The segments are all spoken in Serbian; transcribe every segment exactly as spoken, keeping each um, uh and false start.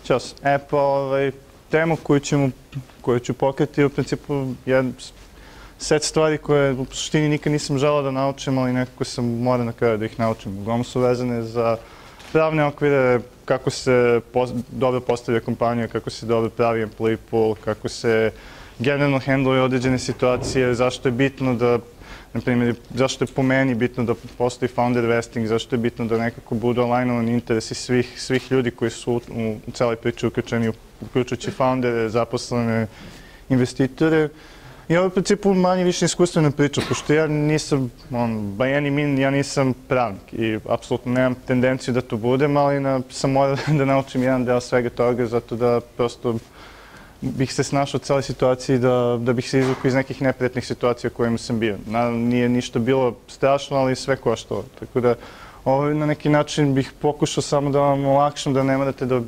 Ćos. E pa, ovaj, temu koju, ćemo, koju ću pokriti je u principu jedan set stvari koje u suštini nikad nisam želeo da naučim, ali nekako sam morao na kraju da ih naučim. Uglavnom su vezane za pravne okvire, kako se dobro postavlja kompanija, kako se dobro pravi employee pool, kako se generalno handluju određene situacije, zašto je bitno da, na primjer, zašto je po meni bitno da postoji founder vesting, zašto je bitno da nekako budu alignovani interesi svih, svih ljudi koji su u, u celoj priči uključeni, uključujući foundere, zaposlene, investitore. I ovo je u principu manje više iskustvena priča, pošto ja nisam, on, by any mean, ja nisam pravnik i apsolutno nemam tendenciju da to budem, ali na, sam morao da naučim jedan deo svega toga, zato da prosto bih se snašao u celoj situaciji, da, da bih se izvukao iz nekih neprijatnih situacija u kojima sam bio. Naravno, nije ništa bilo strašno, ali sve koštalo. Tako da, ovo na neki način bih pokušao samo da vam olakšam, da ne morate da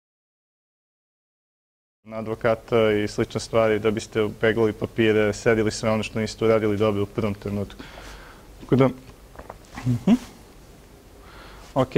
na advokata i slične stvari, da biste peglali papire, sedili sve ono što niste uradili dobro u prvom trenutku. Tako da, uh-huh. Ok.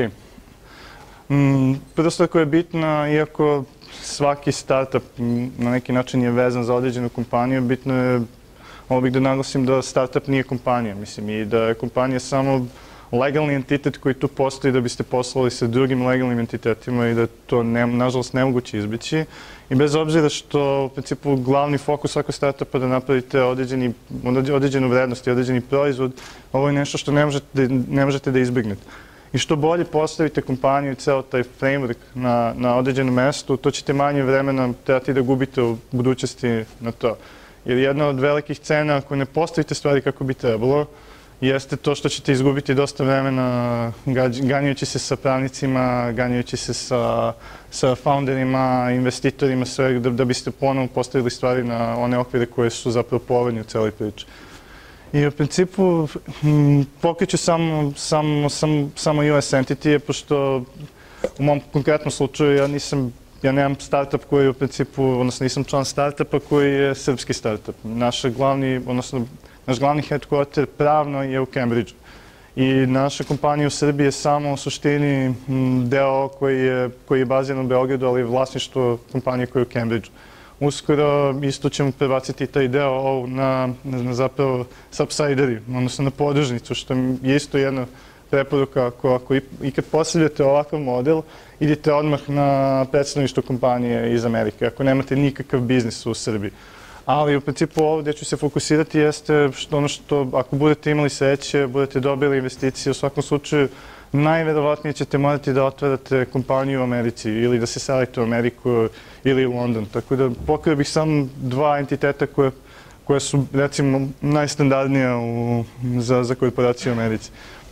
Mm, prva stvar koja je bitna, iako svaki startup na neki način je vezan za određenu kompaniju, bitno je, ovo bih da naglasim da startup nije kompanija, mislim, i da je kompanija samo legalni entitet koji tu postoji da biste poslovali sa drugim legalnim entitetima i da to, ne, nažalost, nemoguće izbeći. I bez obzira što, u principu, glavni fokus svakog startupa da napravite određeni, određenu vrednost i određeni proizvod, ovo je nešto što ne možete, ne možete da izbegnete. I što bolje postavite kompaniju i ceo taj framework na, na određenom mestu, to ćete manje vremena trebati da gubite u budućnosti na to. Jer jedna od velikih cena, ako ne postavite stvari kako bi trebalo, jeste to što ćete izgubiti dosta vremena ganjajući se sa pravnicima, ganjajući se sa, sa founderima, investitorima, sve, da, da biste ponovo postavili stvari na one okvire koje su zapravo povoljne u celoj priči. I u principu pokreću samo, samo, samo, samo U S entity, pošto u mom konkretnom slučaju ja nisam, ja nemam startup koji u principu, odnosno nisam član startupa koji je srpski startup. Naš glavni, odnosno naš glavni headquarter pravno je u Cambridgeu. I naša kompanija u Srbiji je samo u suštini deo koji je, koji je baziran u Beogradu, ali je vlasništvo kompanije koja je u Cambridgeu. Uskoro isto ćemo prebaciti taj deo na, na zapravo subsidiary, odnosno na podružnicu, što je isto jedna preporuka ako, ako ikad postavljate ovakav model, idite odmah na predstavništvo kompanije iz Amerike, ako nemate nikakav biznis u Srbiji. Ali u principu ovo gdje ću se fokusirati jeste što ono što, ako budete imali sreće, budete dobili investicije, u svakom slučaju najverovatnije ćete morati da otvarate kompaniju u Americi ili da se selite u Ameriku ili u London. Tako da pokrio bih samo dva entiteta koje, koje su, recimo, najstandardnija u, za, za korporaciju u Americi.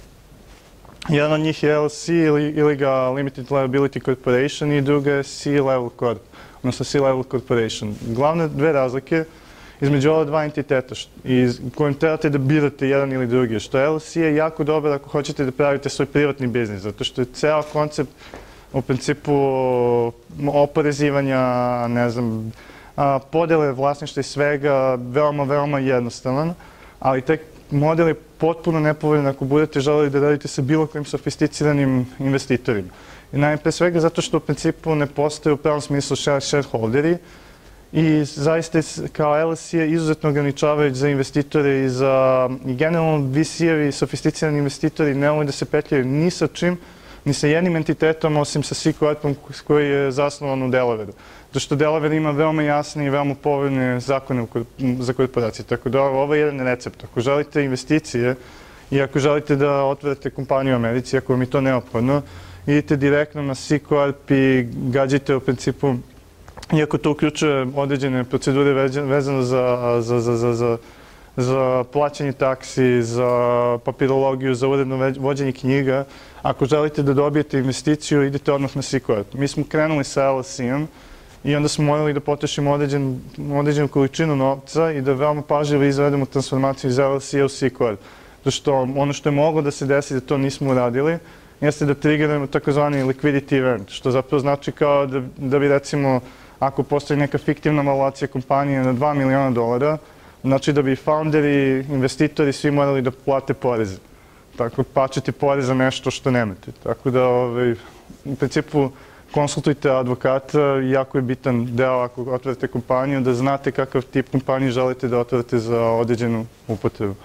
Jedan od njih je L L C ili, ili ga Limited Liability Corporation i druga je C-Level Corp, odnosno C-Level Corporation. Glavne dve razlike između ova dva entiteta kojim trebate da birate jedan ili drugi, što L L C je jako dobar ako hoćete da pravite svoj privatni biznis, zato što je ceo koncept u principu oporezivanja, ne znam, podele vlasništva i svega veoma, veoma jednostavan, ali taj model je potpuno nepovoljan ako budete želeli da radite sa bilo kojim sofisticiranim investitorima. I najpre svega zato što u principu ne postoje u pravom smislu shareholderi i zaista kao L L C je izuzetno ograničavajući za investitore i za i generalno V C-evi i sofisticirani investitori ne mogu da se petljaju ni sa čim, ni sa jednim entitetom osim sa C-Corpom koji je zasnovan u Delawareu. Zato što Delaware ima veoma jasne i veoma povoljne zakone za korporacije. Tako da ovo je jedan recept. Ako želite investicije i ako želite da otvorite kompaniju u Americi, ako vam je to neophodno, idite direktno na C-Corp i gađajte u principu, iako to uključuje određene procedure vezano za, za, za, za, za, za plaćanje taksi, za papirologiju, za uredno vođenje knjiga, ako želite da dobijete investiciju, idete odmah na C-Corp. Mi smo krenuli sa L L C-om i onda smo morali da potrošimo određen, određenu količinu novca i da veoma pažljivo izvedemo transformaciju iz L L C-a u C-Corp. Zato što ono što je moglo da se desi da to nismo uradili, jeste da triggerujemo takozvani liquidity event, što zapravo znači kao da, da bi recimo, ako postoji neka fiktivna valuacija kompanije na dva miliona dolara, znači da bi founderi, investitori svi morali da plate poreze. Tako plaćati porez za nešto što nemate. Tako da, ovaj, u principu, konsultujte advokata, jako je bitan deo ako otvorite kompaniju, da znate kakav tip kompanije želite da otvorite za određenu upotrebu.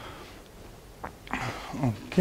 Ok.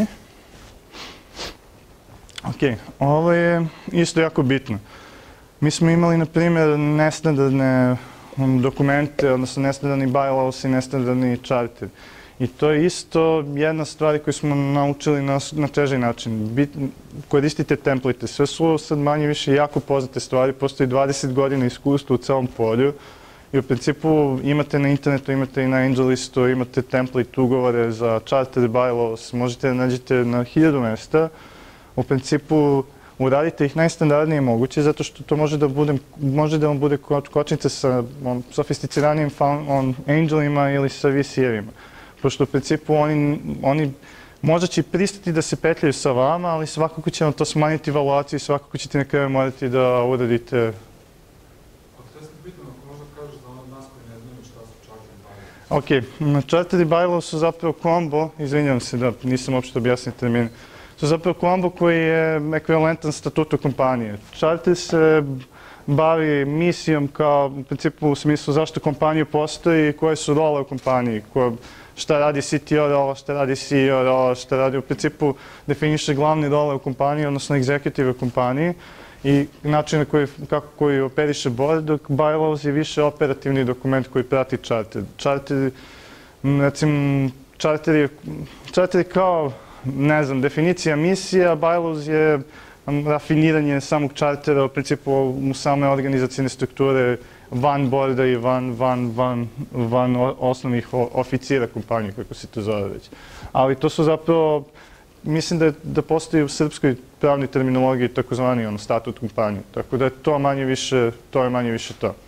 Ok, ovo je isto jako bitno. Mi smo imali, na primjer, nestandardne dokumente, odnosno nestandardni bylaws i nestandardni charter. I to je isto jedna stvar koju smo naučili na teži način. Koristite template. Sve su sad manje više jako poznate stvari. Postoji dvadeset godina iskustva u celom polju. I u principu imate na internetu, imate i na AngelListu, imate template ugovore za charter bylaws. Možete da nađete na hiljadu mesta. U principu uradite ih najstandardnije moguće, zato što to može da, bude, može da vam bude kočnica sa sofisticiranijim angelima ili sa V C-evima. Pošto u principu oni, oni možda će pristati da se petljaju sa vama, ali svakako će vam to smanjiti valuaciju i svakako ćete na kraju morati da uradite. A to je bitno, ako možda kažeš za nas koji ne znaju šta su charter bylaws. Ok, charter bylaws su zapravo kombo, izvinjavam se da nisam uopšte objasnio termin, su zapravo kombo koji je ekvivalentan statutu kompanije. Charter se bavi misijom kao u principu u smislu zašto kompanija postoji i koje su role u kompaniji, šta radi C T O rola, šta radi C E O rola, šta radi u principu definiše glavne role u kompaniji, odnosno egzekutive u kompaniji i način na koji, kako koji operiše board, dok bylaws je više operativni dokument koji prati charter. Charter, recimo, charter je, charter je kao, ne znam, definicija misija, bylaws je rafiniranje samog chartera, u principu u same organizacijne strukture, van borda i van, van, van, van osnovnih oficira kompanije, kako se to zove već. Ali to su zapravo, mislim da, da postoji u srpskoj pravnoj terminologiji takozvani ono, statut kompanije. Tako da je to manje više, to je manje više to.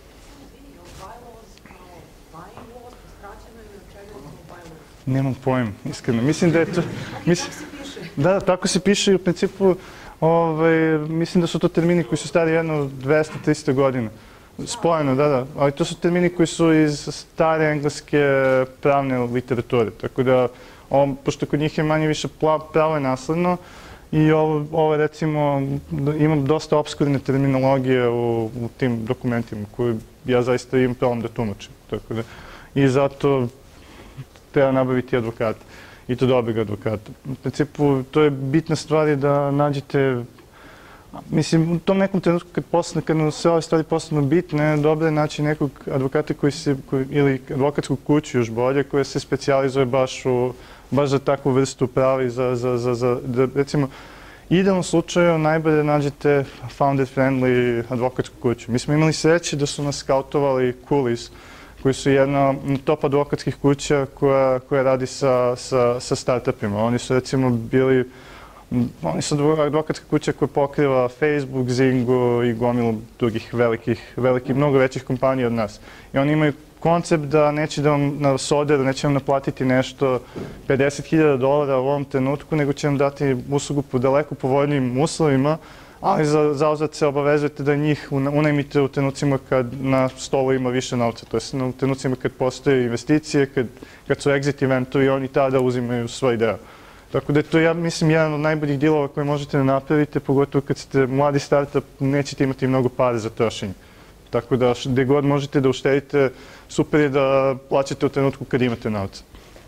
Nemam pojem, iskreno. Mislim da je to... Mislim, da, da, tako se piše i u principu, ovaj, mislim da su to termini koji su stari jedno dvesta do trista godina. Spojeno, da, da. Ali to su termini koji su iz stare engleske pravne literature. Tako da, ovo, pošto kod njih je manje više pravo je nasledno i ovo, ovo recimo, imam dosta obskurne terminologije u, u tim dokumentima koje ja zaista imam pravom da tumačim. Tako da, i zato treba nabaviti advokata. I to dobrog advokata. U principu, to je bitna stvar je da nađete, mislim, u tom nekom trenutku kad, postane, kad sve ove stvari postanu bitne, dobro je naći nekog advokata koji se, koji, ili advokatsku kuću još bolje, koja se specijalizuje baš, u, baš za takvu vrstu prava i za, za, za, za da, recimo, idealnom slučaju najbolje nađete founder-friendly advokatsku kuću. Mi smo imali sreće da su nas skautovali Kulis, koji su jedna top advokatskih kuća koja, koja radi sa, sa, sa startupima. Oni su recimo bili, oni su advokatska kuća koja pokriva Facebook, Zingu i gomilu drugih velikih, velikih, mnogo većih kompanija od nas. I oni imaju koncept da neće da vam nasode, da neće vam naplatiti nešto pedeset hiljada dolara u ovom trenutku, nego će vam dati uslugu po daleko povoljnijim uslovima, ali za zauzvrat se obavezujete da njih unajmite u trenucima kad na stolu ima više novca. To je u trenucima kad postoje investicije, kad, kad su exit eventovi, oni tada uzimaju svoj deo. Tako da je to, ja mislim, jedan od najboljih dilova koje možete da napravite, pogotovo kad ste mladi startup, nećete imati mnogo para za trošenje. Tako da gde god možete da uštedite, super je da plaćate u trenutku kad imate novca.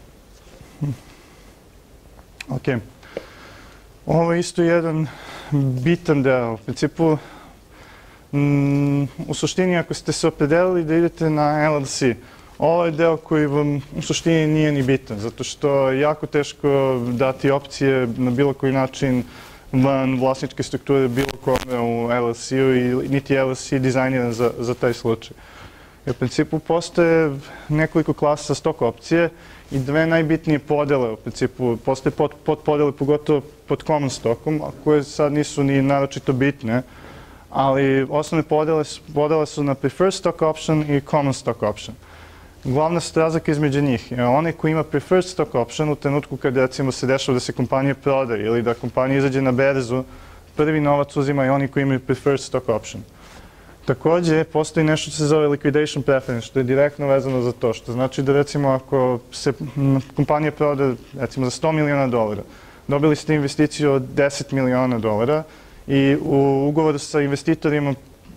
Ok. Ovo je isto jedan bitan deo. U principu, mm, u suštini, ako ste se opredelili da idete na L L C, ovo je deo koji vam u suštini nije ni bitan, zato što je jako teško dati opcije na bilo koji način van vlasničke strukture bilo kome u L L C-u i niti L L C dizajniran za, za taj slučaj. I u principu postoje nekoliko klasa stok opcije i dve najbitnije podele. U principu postoje pod, pod podele pogotovo pod common stockom, a koje sad nisu ni naročito bitne, ali osnovne podele, podele su na preferred stock option i common stock option. Glavna razlika između njih je onaj koji ima preferred stock option u trenutku kada recimo se dešava da se kompanija prodaje ili da kompanija izađe na berzu, prvi novac uzima i oni koji imaju preferred stock option. Takođe, postoji nešto što se zove liquidation preference, što je direktno vezano za to, što znači da recimo ako se kompanija prodaje recimo za sto miliona dolara, dobili ste investiciju od deset miliona dolara i u ugovoru sa investitorima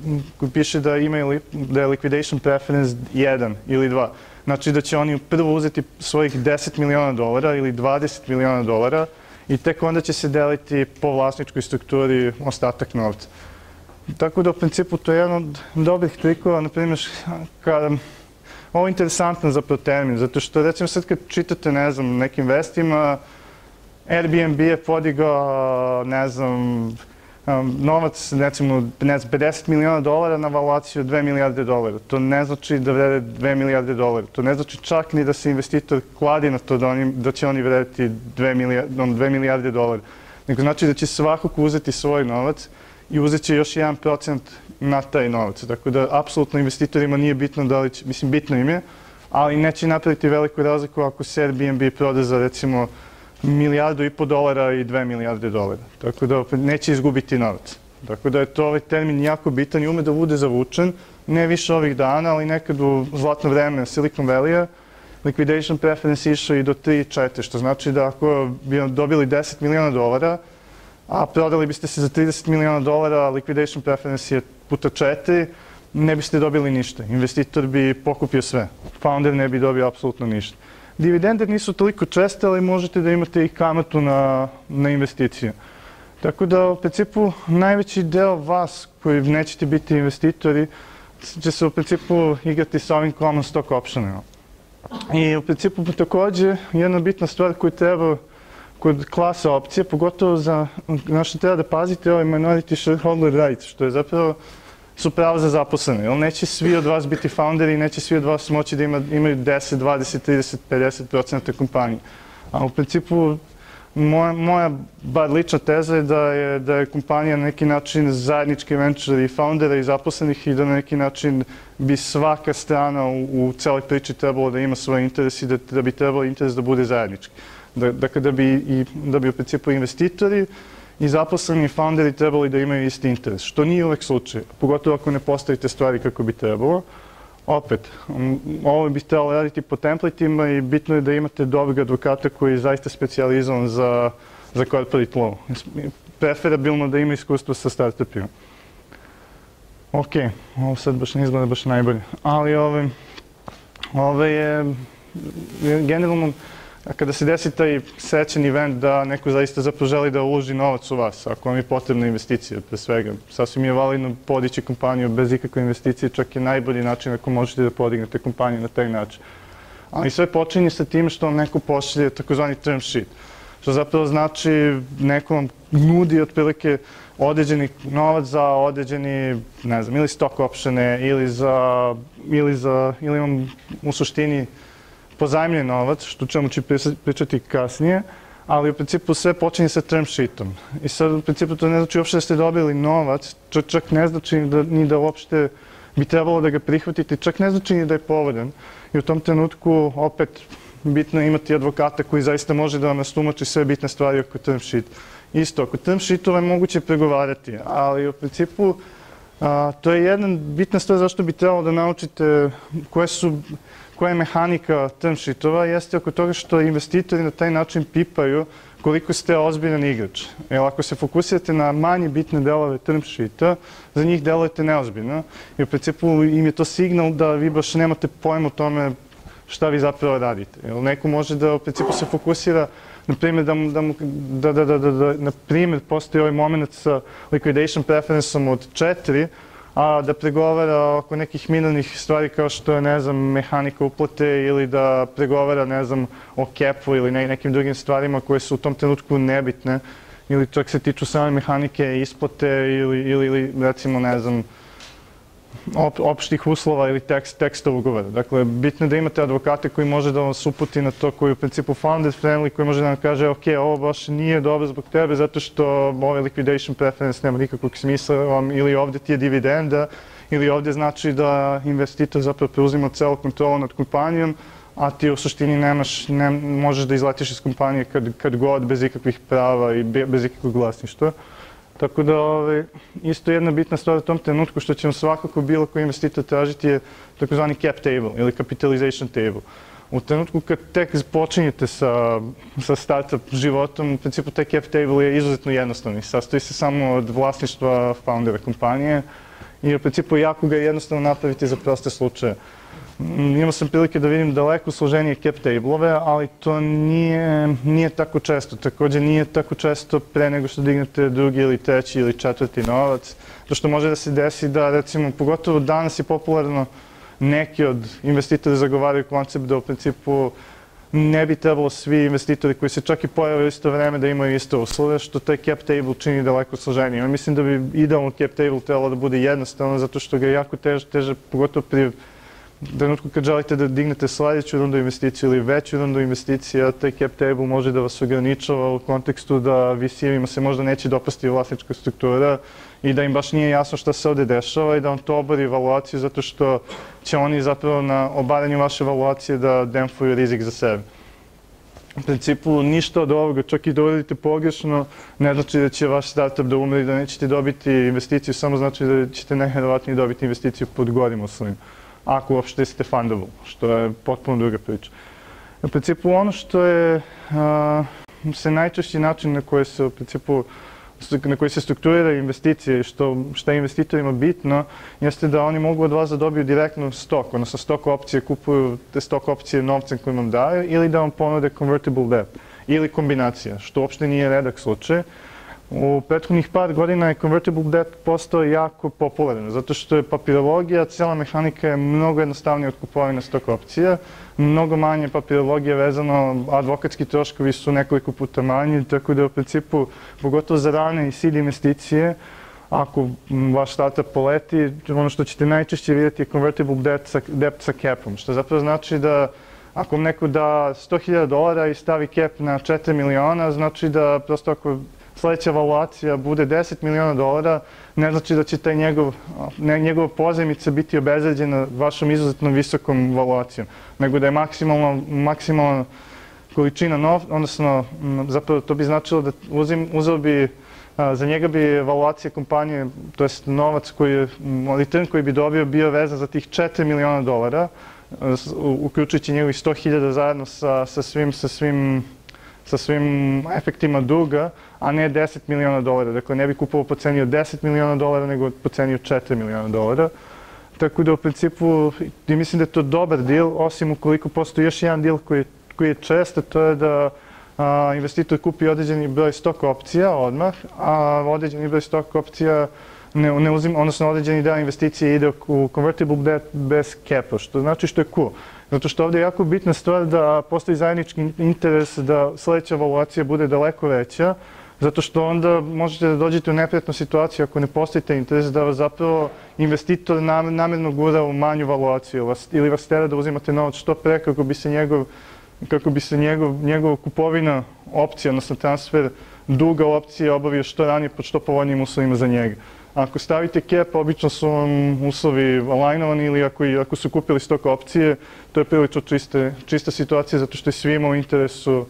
piše da imaju da je liquidation preference jedan ili dva. Znači da će oni prvo uzeti svojih deset miliona dolara ili dvadeset miliona dolara i tek onda će se deliti po vlasničkoj strukturi ostatak novca. Tako da u principu to je jedan od dobrih trikova, na primjer, kada ovo je interesantno zapravo termin, zato što recimo sad kad čitate, ne znam, nekim vestima, Airbnb je podigao, ne znam, novac, recimo, pedeset miliona dolara na valuaciju dve milijarde dolara. To ne znači da vrede dve milijarde dolara. To ne znači čak ni da se investitor kladi na to da će oni vredeti dve milijarde dolara. Nego znači da će svakako uzeti svoj novac i uzet će još jedan procent na taj novac. Tako da, apsolutno investitorima nije bitno da li će, mislim, bitno im je, ali neće napraviti veliku razliku ako se Airbnb proda za, recimo, milijardu i po dolara i dve milijarde dolara. Tako da neće izgubiti novac. Tako da je to ovaj termin jako bitan i ume da bude zavučen, ne više ovih dana, ali nekad u zlatno vreme Silicon Valley-a liquidation preference išao i do tri četiri, što znači da ako bi dobili deset miliona dolara, a prodali biste se za trideset miliona dolara, liquidation preference je puta četiri, ne biste dobili ništa. Investitor bi pokupio sve. Founder ne bi dobio apsolutno ništa. Dividende nisu toliko česte, ali možete da imate i kamatu na, na investiciju. Tako da, u principu, najveći deo vas koji nećete biti investitori će se u principu igrati sa ovim common stock optionima. I u principu, takođe, jedna bitna stvar koju treba kod klasa opcije, pogotovo za, znači treba da pazite ovaj minority shareholder rights, što je zapravo su prava za zaposlene, jer neće svi od vas biti founderi i neće svi od vas moći da ima, imaju deset, dvadeset, trideset, pedeset procenta kompanije. A u principu, moja, moja bar lična teza je da je, da je kompanija na neki način zajednički venture i foundera i zaposlenih i da na neki način bi svaka strana u, u celoj priči trebalo da ima svoj interes i da, da bi trebalo interes da bude zajednički. Dakle, da bi, i, da bi u principu investitori i zaposleni i founderi trebali da imaju isti interes, što nije uvek slučaj, pogotovo ako ne postavite stvari kako bi trebalo. Opet, ovo bi trebalo raditi po templatima i bitno je da imate dobrog advokata koji je zaista specijalizovan za, za corporate law. Preferabilno da ima iskustvo sa startupima. Ok, ovo sad baš ne izgleda baš najbolje, ali ove, ove je generalno, kada se desi taj srećan event da neko zaista zapravo želi da uloži novac u vas, ako vam je potrebna investicija, pre svega. Sasvim je validno podići kompaniju bez ikakve investicije, čak je najbolji način ako možete da podignete kompaniju na taj način. Ali sve počinje sa tim što vam neko pošalje takozvani term sheet, što zapravo znači neko vam nudi otprilike određeni novac za određeni, ne znam, ili stock optione, ili za, ili za, ili vam u suštini pozajmljen novac, što čemu ću pričati kasnije, ali u principu sve počinje sa term sheetom. I sad u principu to ne znači uopšte da ste dobili novac, čak ne znači da, ni da uopšte bi trebalo da ga prihvatite, čak ne znači ni da je povoljan. I u tom trenutku opet bitno je imati advokata koji zaista može da vam nastumači sve bitne stvari oko term sheet. Isto, oko term sheetova je moguće pregovarati, ali u principu a, to je jedna bitna stvar zašto bi trebalo da naučite koje su koja je mehanika term sheetova, jeste oko toga što investitori na taj način pipaju koliko ste ozbiljan igrač. Jer ako se fokusirate na manje bitne delove term sheeta, za njih delujete neozbiljno. I u principu im je to signal da vi baš nemate pojma o tome šta vi zapravo radite. Jer neko može da u principu se fokusira, na primjer, da, da, da, da, da, da na primjer postoji ovaj moment sa liquidation preferenceom od četiri, a da pregovara oko nekih minornih stvari kao što je, ne znam, mehanika uplate ili da pregovara, ne znam, o capu ili ne, nekim drugim stvarima koje su u tom trenutku nebitne ili čak se tiču same mehanike isplate ili, ili, ili recimo, ne znam, op, opštih uslova ili tekst, teksta ugovora. Dakle, bitno je da imate advokate koji može da vas uputi na to, koji je u principu founder friendly, koji može da vam kaže ok, ovo baš nije dobro zbog tebe zato što ovaj liquidation preference nema nikakvog smisla ili ovde ti je dividenda ili ovde znači da investitor zapravo preuzima celu kontrolu nad kompanijom, a ti u suštini nemaš, ne, možeš da izletiš iz kompanije kad, kad god bez ikakvih prava i bez ikakvog vlasništva. Tako da, ove, isto jedna bitna stvar u tom trenutku što će vam svakako bilo koji investitor tražiti je takozvani cap table ili capitalization table. U trenutku kad tek počinjete sa, sa startup životom, u principu taj cap table je izuzetno jednostavni. Sastoji se samo od vlasništva foundera kompanije i u principu jako ga je jednostavno napraviti za proste slučaje. Imao sam prilike da vidim daleko složenije cap table-ove, ali to nije, nije tako često. Također nije tako često pre nego što dignete drugi ili treći ili četvrti novac. To što može da se desi da, recimo, pogotovo danas je popularno, neki od investitora zagovaraju koncept da u principu ne bi trebalo svi investitori koji se čak i pojave u isto vreme da imaju iste uslove, što taj cap table čini daleko složenije. Mislim da bi idealno cap table trebalo da bude jednostavno, zato što ga je jako teže, teže pogotovo pri trenutku kad želite da dignete sljedeću rundu investiciju ili veću rundu investicija, taj cap table može da vas ograničava u kontekstu da V C-evima se možda neće dopasti vlasnička struktura i da im baš nije jasno šta se ovde dešava i da vam to obori evaluaciju zato što će oni zapravo na obaranju vaše evaluacije da demfuju rizik za sebe. U principu ništa od ovoga, čak i da uradite pogrešno, ne znači da će vaš startup da umre i da nećete dobiti investiciju, samo znači da ćete najvjerovatnije dobiti investiciju pod gorim uslovima, ako uopšte ste fundable, što je potpuno druga priča. U principu ono što je se najčešći način na koji se u principu na koji se strukturiraju investicije i što, što je investitorima bitno, jeste da oni mogu od vas da dobiju direktno stok, odnosno stok opcije, kupuju te stok opcije novcem koji vam daju ili da vam ponude convertible debt ili kombinacija, što uopšte nije redak slučaj. U prethodnih par godina je convertible debt postao jako popularan, zato što je papirologija, cijela mehanika je mnogo jednostavnija od kupovine stok opcija, mnogo manje papirologije vezano, advokatski troškovi su nekoliko puta manji, tako da u principu, pogotovo za rane i seed investicije, ako vaš startup poleti, ono što ćete najčešće vidjeti je convertible debt sa, debt sa capom, što zapravo znači da ako vam neko da sto hiljada dolara i stavi cap na četiri miliona, znači da prosto ako sljedeća evaluacija bude deset miliona dolara, ne znači da će taj njegov, ne, njegova pozajmica biti obezbeđena vašom izuzetno visokom evaluacijom, nego da je maksimalna, maksimalna količina novca, odnosno zapravo to bi značilo da uzim, uzeo bi, a, za njega bi evaluacija kompanije, to jest novac koji je, return koji bi dobio bio vezan za tih četiri miliona dolara, uključujući njegovih sto hiljada zajedno sa, sa svim, sa svim sa svim efektima duga, a ne deset miliona dolara. Dakle, ne bi kupovao po ceni od deset miliona dolara, nego po ceni od četiri miliona dolara. Tako da, u principu, mislim da je to dobar deal, osim ukoliko postoji još jedan deal koji, koji je čest, to je da a, investitor kupi određeni broj stok opcija odmah, a određeni broj stok opcija ne, ne uzim, odnosno određeni deo investicije ide u convertible debt bez capa, što znači što je cool. Zato što ovdje je jako bitna stvar da postoji zajednički interes da sljedeća evaluacija bude daleko veća, zato što onda možete da dođete u neprijatnu situaciju ako ne postoji taj interes da vas zapravo investitor namjerno gura u manju evaluaciju ili vas tera da uzimate novac što pre kako bi se njegov, kako bi se njegov, njegov kupovina opcija, odnosno transfer duga opcije obavio što ranije pod što povoljnijim uslovima za njega. Ako stavite cap, obično su vam uslovi alignovani ili ako, ako su kupili stok opcije, to je prilično čiste, čista situacija zato što je svima u interesu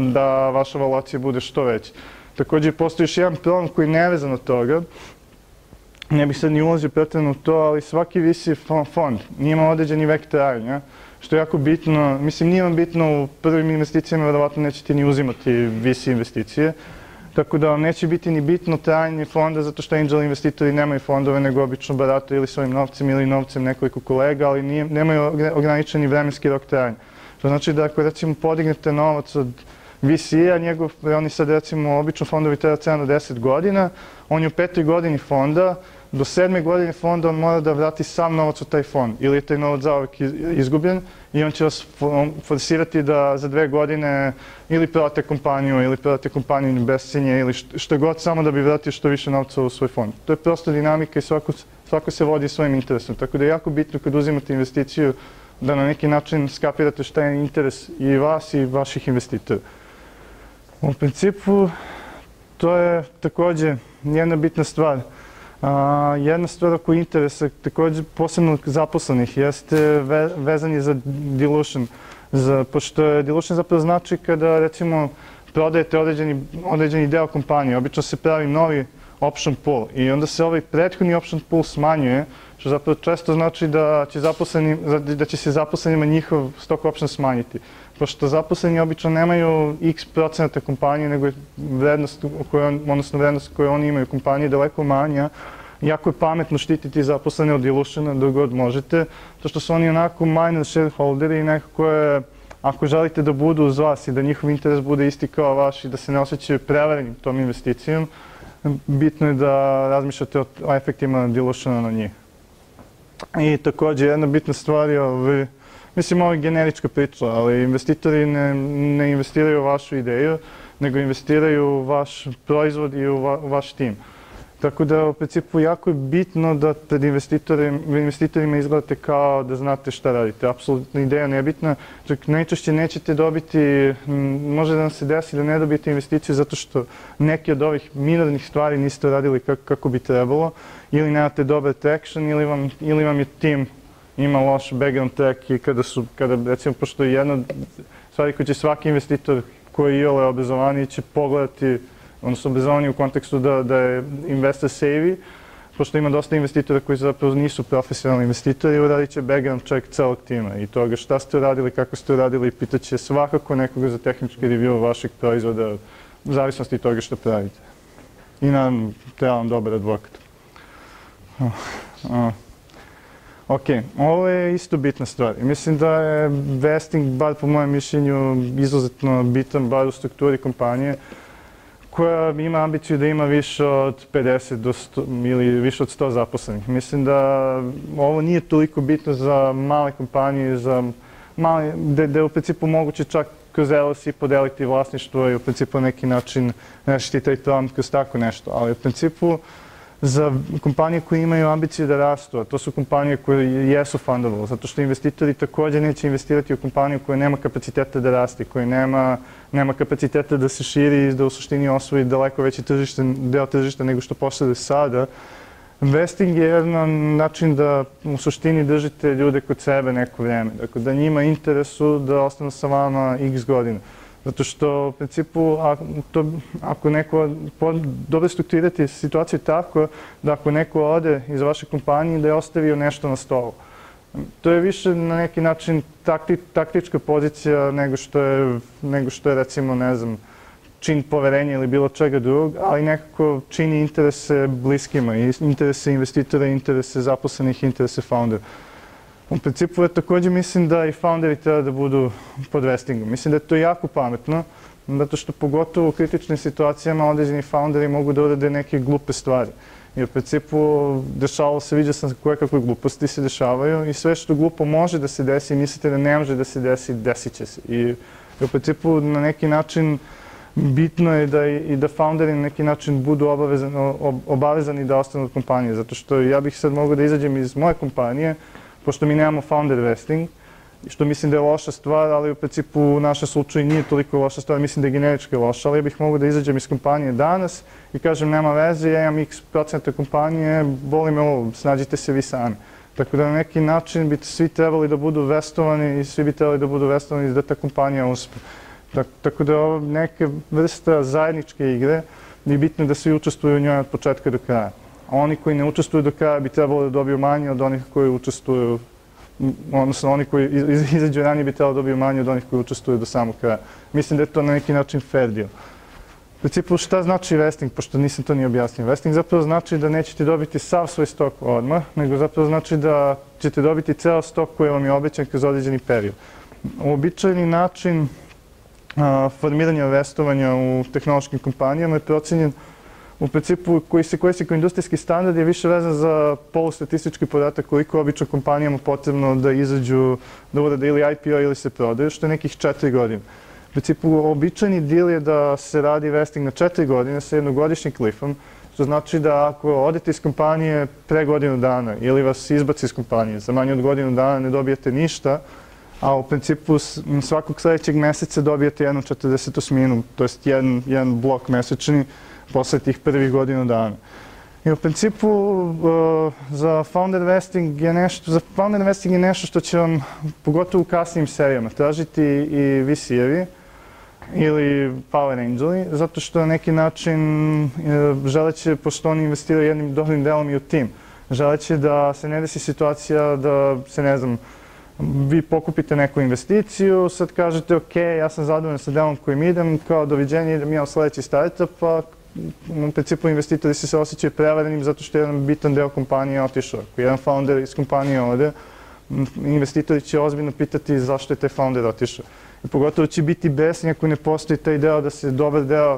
da vaša evaluacija bude što veća. Također postoji još jedan problem koji je nevezan od toga. Ne bih sad ni ulazio pretredno u to, ali svaki V C fond ima određeni vek trajanja, što je jako bitno. Mislim, nije vam bitno u prvim investicijama, verovatno nećete ni uzimati V C investicije. Tako da vam neće biti ni bitno trajanje fonda zato što angel investitori nemaju fondove nego obično barataju ili svojim novcem ili novcem nekoliko kolega, ali nije, nemaju ograničeni vremenski rok trajanja. To znači da ako recimo podignete novac od V C-a, njegov, oni sad recimo obično fondovi treba sedam do deset godina, on je u petoj godini fonda, do sedme godine fonda on mora da vrati sam novac u taj fond ili je taj novac zauvek izgubljen i on će vas forsirati da za dve godine ili prodate kompaniju ili prodate kompaniju bescenje ili što god samo da bi vratio što više novca u svoj fond. To je prosto dinamika i svako, svako se vodi svojim interesom. Tako da je jako bitno kad uzimate investiciju da na neki način skapirate šta je interes i vas i vaših investitora. U principu to je također jedna bitna stvar. Uh, jedna stvar oko interesa, također posebno zaposlenih, jeste ve, vezanje za dilution. Za, pošto je dilution zapravo znači kada recimo prodajete određeni, određeni deo kompanije, obično se pravi novi option pool i onda se ovaj prethodni option pool smanjuje, što zapravo često znači da će, zaposleni, da će se zaposlenima njihov stock option smanjiti. Pošto zaposleni obično nemaju x procenata kompanije, nego je vrednost, odnosno vrednost koju oni imaju kompanije daleko manja. Jako je pametno štititi zaposlene od dilutiona dok god možete, to što su oni onako minor shareholderi i nekako je, ako želite da budu uz vas i da njihov interes bude isti kao vaš i da se ne osjećaju prevarenim tom investicijom, bitno je da razmišljate o efektima dilutiona na njih. I također jedna bitna stvar je, ovaj, mislim ovo je generička priča, ali investitori ne, ne investiraju u vašu ideju, nego investiraju u vaš proizvod i u, va, u vaš tim. Tako da u principu jako je bitno da pred investitorima, investitorima izgledate kao da znate šta radite. Apsolutno ideja nebitna. Čak najčešće nećete dobiti, može da vam se desi da ne dobijete investiciju zato što neke od ovih minornih stvari niste radili kako, kako bi trebalo, ili nemate dobar traction, ili vam, ili vam je tim ima loš background track i kada su, kada recimo, pošto je jedna stvari koju će svaki investitor koji je iole obrazovani će pogledati, odnosno obrazovani u kontekstu da, da je investor savvy, pošto ima dosta investitora koji zapravo nisu profesionalni investitori, uradit će background check celog tima i toga šta ste uradili, kako ste uradili i pitat će svakako nekoga za tehnički review vašeg proizvoda u zavisnosti od toga što pravite. I naravno, treba vam dobar advokat. Uh, uh. Ok, ovo je isto bitna stvar. Mislim da je vesting, bar po mojem mišljenju, izuzetno bitan, bar u strukturi kompanije, koja ima ambiciju da ima više od pedeset do sto ili više od sto zaposlenih. Mislim da ovo nije toliko bitno za male kompanije, za male, da je u principu moguće čak kroz L L C podeliti vlasništvo i u principu na neki način rešiti taj problem kroz tako nešto. Ali u principu za kompanije koje imaju ambiciju da rastu, a to su kompanije koje jesu fundable, zato što investitori također neće investirati u kompaniju koja nema kapaciteta da raste, koja nema, nema kapaciteta da se širi i da u suštini osvoji daleko veći tržište, deo tržišta nego što posjeduje sada. Investing je jedan način da u suštini držite ljude kod sebe neko vrijeme, dakle da njima interesu da ostanu sa vama x godina. Zato što u principu to, ako neko, dobro strukturirati situaciju tako da ako neko ode iz vaše kompanije da je ostavio nešto na stolu. To je više na neki način takti, taktička pozicija nego što je, nego što je recimo, ne znam, čin poverenja ili bilo čega drugog, ali nekako čini interese bliskima, interese investitora, interese zaposlenih, interese foundera. U principu, također mislim da i founderi treba da budu pod vestingom. Mislim da je to jako pametno, zato što pogotovo u kritičnim situacijama određeni founderi mogu da urade neke glupe stvari. I u principu dešavalo se, vidio sam koje kakve gluposti se dešavaju i sve što glupo može da se desi i mislite da ne može da se desi, desit će se. I u principu na neki način bitno je da i da founderi na neki način budu obavezani da ostanu od kompanije, zato što ja bih sad mogao da izađem iz moje kompanije, pošto mi nemamo founder vesting, što mislim da je loša stvar, ali u principu u našem slučaju nije toliko loša stvar, mislim da je generički loša, ali ja bih mogao da izađem iz kompanije danas i kažem nema veze, ja imam x procenta kompanije, boli me ovo, snađite se vi sami. Tako da na neki način bi svi trebali da budu vestovani i svi bi trebali da budu vestovani da ta kompanija uspe. Tako da je ovo neka vrsta zajedničke igre i bitno je da svi učestvuju u njoj od početka do kraja. A oni koji ne učestvuju do kraja bi trebalo da dobiju manje od onih koji učestvuju, odnosno oni koji izađu ranije bi trebalo da dobiju manje od onih koji učestvuju do samog kraja. Mislim da je to na neki način fair deal. U principu šta znači vesting, pošto nisam to ni objasnio. Vesting zapravo znači da nećete dobiti sav svoj stok odmah, nego zapravo znači da ćete dobiti ceo stok koji vam je obećan kroz određeni period. Uobičajeni način formiranja vestovanja u tehnološkim kompanijama je procenjen u principu koji se koristi kao industrijski standard je više vezan za polustatistički podatak koliko obično kompanijama potrebno da izađu, da urade ili I P O ili se prodaju, što je nekih četiri godine. U principu, običajni deal je da se radi vesting na četiri godine sa jednogodišnjim klifom, što znači da ako odete iz kompanije pre godinu dana ili vas izbaci iz kompanije, za manje od godinu dana ne dobijete ništa, a u principu svakog sljedećeg meseca dobijete jednu četrdeset osminu, to jest jedan, jedan blok mesečni, posle tih prvih godinu dana. I u principu uh, za founder vesting je nešto, za founder vesting je nešto što će vam, pogotovo u kasnijim serijama, tražiti i V C-evi ili Power Angeli, zato što na neki način uh, želeće, pošto oni investiraju jednim dobrim delom i u tim, želeći da se ne desi situacija da se, ne znam, vi pokupite neku investiciju, sad kažete, ok, ja sam zadovoljan sa delom kojim idem, kao doviđenje, idem ja u sledeći startup, pa u principu investitori se osjećaju prevarenim zato što jedan bitan deo kompanije otišao. Ako jedan founder iz kompanije ode, investitori će ozbiljno pitati zašto je taj founder otišao. I pogotovo će biti besni ako ne postoji taj deo da se dobar deo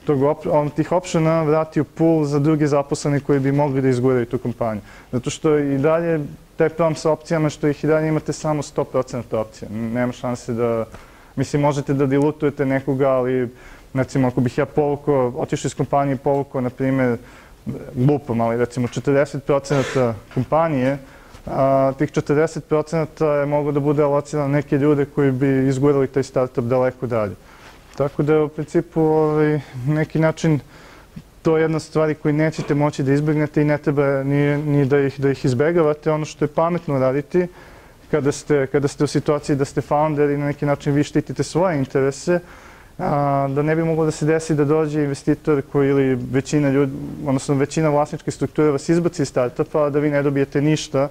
tih opšena vrati u pool za druge zaposlene koji bi mogli da izguraju tu kompaniju. Zato što i dalje taj problem sa opcijama što ih i dalje imate samo sto procenti opcija. Nema šanse da, mislim, možete da dilutujete nekoga, ali recimo ako bih ja povukao, otišao iz kompanije i povukao, na primjer, lupom, ali recimo četrdeset procenti kompanije, a tih četrdeset procenti je moglo da bude alocirano neke ljude koji bi izgurali taj startup daleko dalje. Tako da je u principu neki način to je jedna stvari koju nećete moći da izbegnete i ne treba ni da ih izbegavate. Ono što je pametno raditi kada ste u situaciji da ste founder i na neki način vi štitite svoje interese, da ne bi moglo da se desi da dođe investitor koji ili većina ljudi, odnosno većina vlasničke strukture vas izbaci iz startupa, a da vi ne dobijete ništa.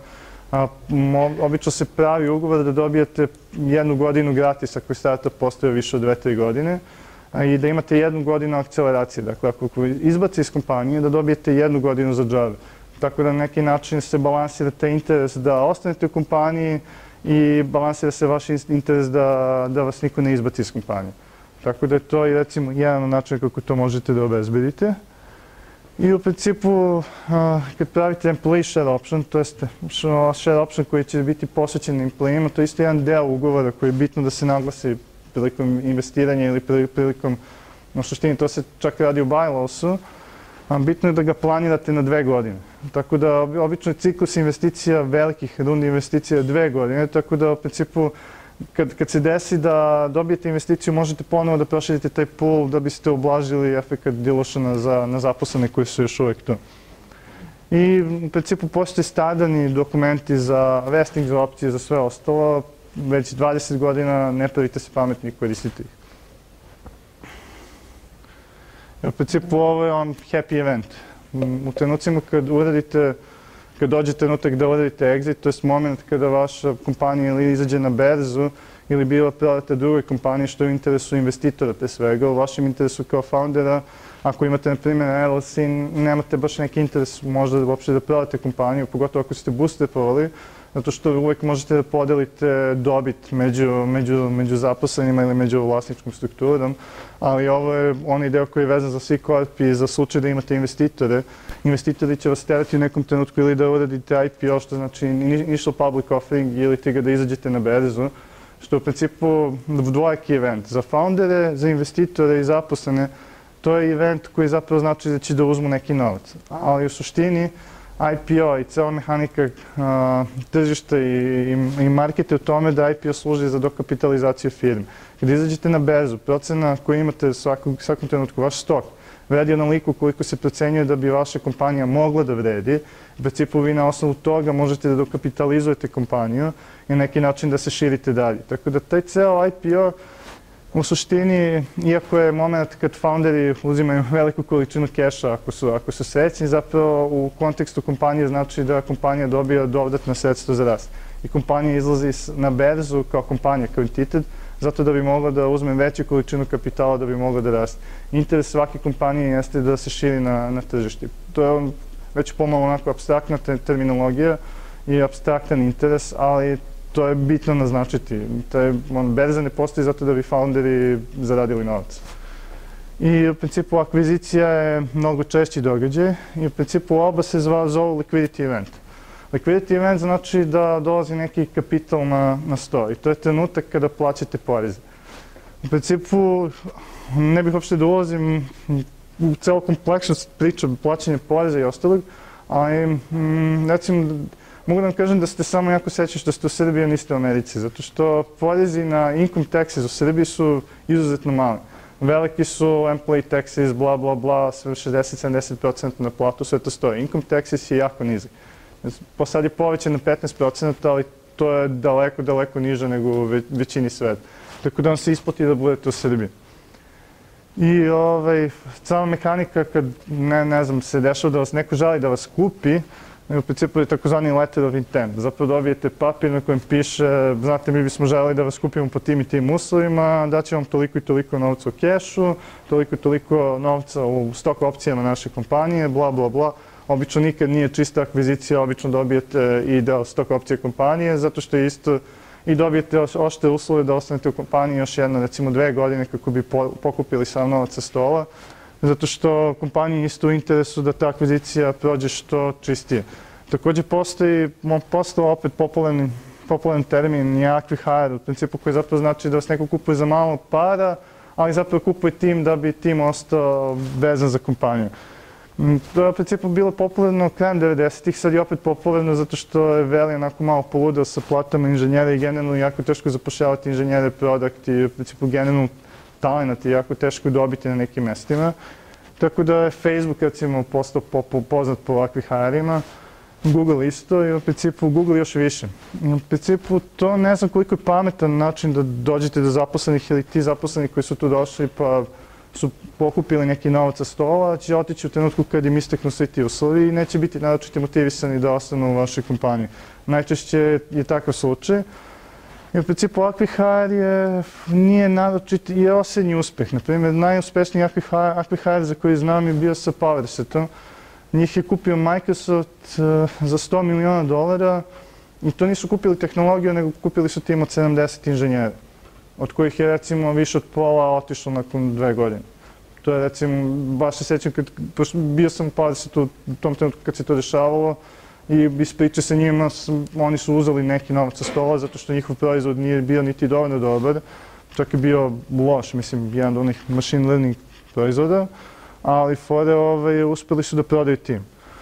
Obično se pravi ugovor da dobijete jednu godinu gratis ako je startup postoje više od dve do tri godine i da imate jednu godinu akceleracije. Dakle, ako izbaci iz kompanije, da dobijete jednu godinu za džabe. Tako da na neki način se balansira taj interes da ostanete u kompaniji i balansira se vaš interes da vas niko ne izbaci iz kompanije. Tako da je to i recimo jedan od načina kako to možete da obezbedite. I u principu, kad pravite employee share option, to je share option koji će biti posvećen employeeima, to je isto jedan deo ugovora koji je bitno da se naglasi prilikom investiranja ili prilikom, u suštini to se čak radi u bylawsu, bitno je da ga planirate na dve godine. Tako da obično je ciklus investicija, velikih rundi investicija dve godine, tako da u principu kad se desi da dobijete investiciju, možete ponovo da proširite taj pool da biste ublažili efekat dilušena na zaposlene koji su još uvek tu. I u principu postoje standardni dokumenti za vesting, za opcije, za sve ostalo. Već dvadeset godina ne pravite se pametni i koristite ih. U principu ovo je on happy event. U trenucima kad uradite kad dođe trenutak da uradite exit, to je moment kada vaša kompanija ili izađe na berzu ili bila prodata drugoj kompaniji što je u interesu investitora pre svega, u vašem interesu kao foundera. Ako imate, na primjer, L L C, nemate baš neki interes možda uopšte da prodate kompaniju, pogotovo ako ste bootstrapovali, zato što uvek možete da podelite dobit među zaposlenima ili među vlasničkom strukturom, ali ovo je onaj deo koji je vezan za svi korp i za slučaj da imate investitore. Investitori će vas terati u nekom trenutku ili da uradite I P O, što znači initial public offering, ili ti ga da izađete na berzu, što je u principu dvojaki event. Za foundere, za investitore i zaposlene, to je event koji zapravo znači da će da uzmu neki novac. Ali u suštini, I P O i cela mehanika tržišta i markete u tome da I P O služi za dokapitalizaciju firme. Kada izađete na berzu, procena koju imate u svakom trenutku, vaš stok, vredi onoliko koliko se procenjuje da bi vaša kompanija mogla da vredi. U principu vi na osnovu toga možete da dokapitalizujete kompaniju i na neki način da se širite dalje. Tako da taj ceo I P O u suštini, iako je moment kad founderi uzimaju veliku količinu keša ako su srećni, zapravo u kontekstu kompanije znači da kompanija dobija dodatna sredstva za rast. I kompanija izlazi na berzu kao kompanija, kao entitet, zato da bi mogla da uzme veću količinu kapitala da bi mogla da raste. Interes svake kompanije jeste da se širi na tržišti. To je već pomalo onako apstraktna terminologija i apstraktan interes, ali to je bitno naznačiti. Berza ne postoji zato da bi founderi zaradili novac. I u principu akvizicija je mnogo češći događaj i u principu oba se zovu liquidity event. Liquidity event znači da dolazi neki kapital na sto i to je trenutak kada plaćate poreze. U principu ne bih uopšte da ulazim u celu kompleksnost priča plaćanja poreza i ostalog, ali recimo mogu da vam kažem da ste samo jako srećni što ste u Srbiji, a niste u Americi, zato što porezi na income taxes u Srbiji su izuzetno mali. Veliki su employee taxes, bla, bla, bla, sve šezdeset do sedamdeset procenta na platu, sve to stoji. Income taxes je jako nizak. Sad je povećan na petnaest procenta, ali to je daleko, daleko niže nego u većini sveta. Tako da vam se isplati da budete u Srbiji. I cela mehanika kad, ne znam, se dešava da vas neko želi da vas kupi, U principu je takozvani letter of intent. Zapravo dobijete papir na kojem piše, znate, mi bismo želeli da vas kupimo po tim i tim uslovima, daće vam toliko i toliko novca u kešu, toliko i toliko novca u stok opcijama naše kompanije, bla, bla, bla. Obično nikad nije čista akvizicija, obično dobijete i deo stok opcije kompanije, zato što je isto i dobijete oštre uslove da ostanete u kompaniji još jedno, recimo dve godine kako bi pokupili sav novac sa stola, zato što kompaniji isto u interesu da ta akvizicija prođe što čistije. Također postoji, postao opet popularan, popularan termin jakvi hire, u principu koji zapravo znači da vas neko kupuje za malo para, ali zapravo kupuje tim da bi tim ostao vezan za kompaniju. To je u principu bilo popularno krajem devedesetih, sad je opet popularno zato što je Veli onako malo poludeo sa platama inženjera i generalno jako teško zapošljavati inženjere, produkt i u principu generalno talent je jako teško dobiti na nekim mestima. Tako da je Facebook recimo postao poznat po ovakvih hireima, Google isto i u principu Google još više. U principu to ne znam koliko je pametan način da dođete do zaposlenih ili ti zaposleni koji su tu došli pa su pokupili neki novac sa stola, će otići u trenutku kad im isteknu svi ti uslovi i neće biti naročito motivisani da ostanu u vašoj kompaniji. Najčešće je takav slučaj. I u principu ovakvi hire je, nije naročit, je osrednji uspeh. Naprimjer, najuspešniji ovakvi hire za koji znam je bio sa PowerSetom. Njih je kupio Microsoft za sto miliona dolara i to nisu kupili tehnologiju, nego kupili su tim od sedamdeset inženjera, od kojih je recimo više od pola otišlo nakon dve godine. To je recimo, baš se sjećam, kad, bio sam u PowerSetu u tom trenutku kad se to dešavalo i iz priče sa njima, oni su uzeli neki novac sa stola zato što njihov proizvod nije bio niti dovoljno dobar, čak je bio loš, mislim, jedan od onih machine learning proizvoda, ali fore ovaj, uspeli su da prodaju tim.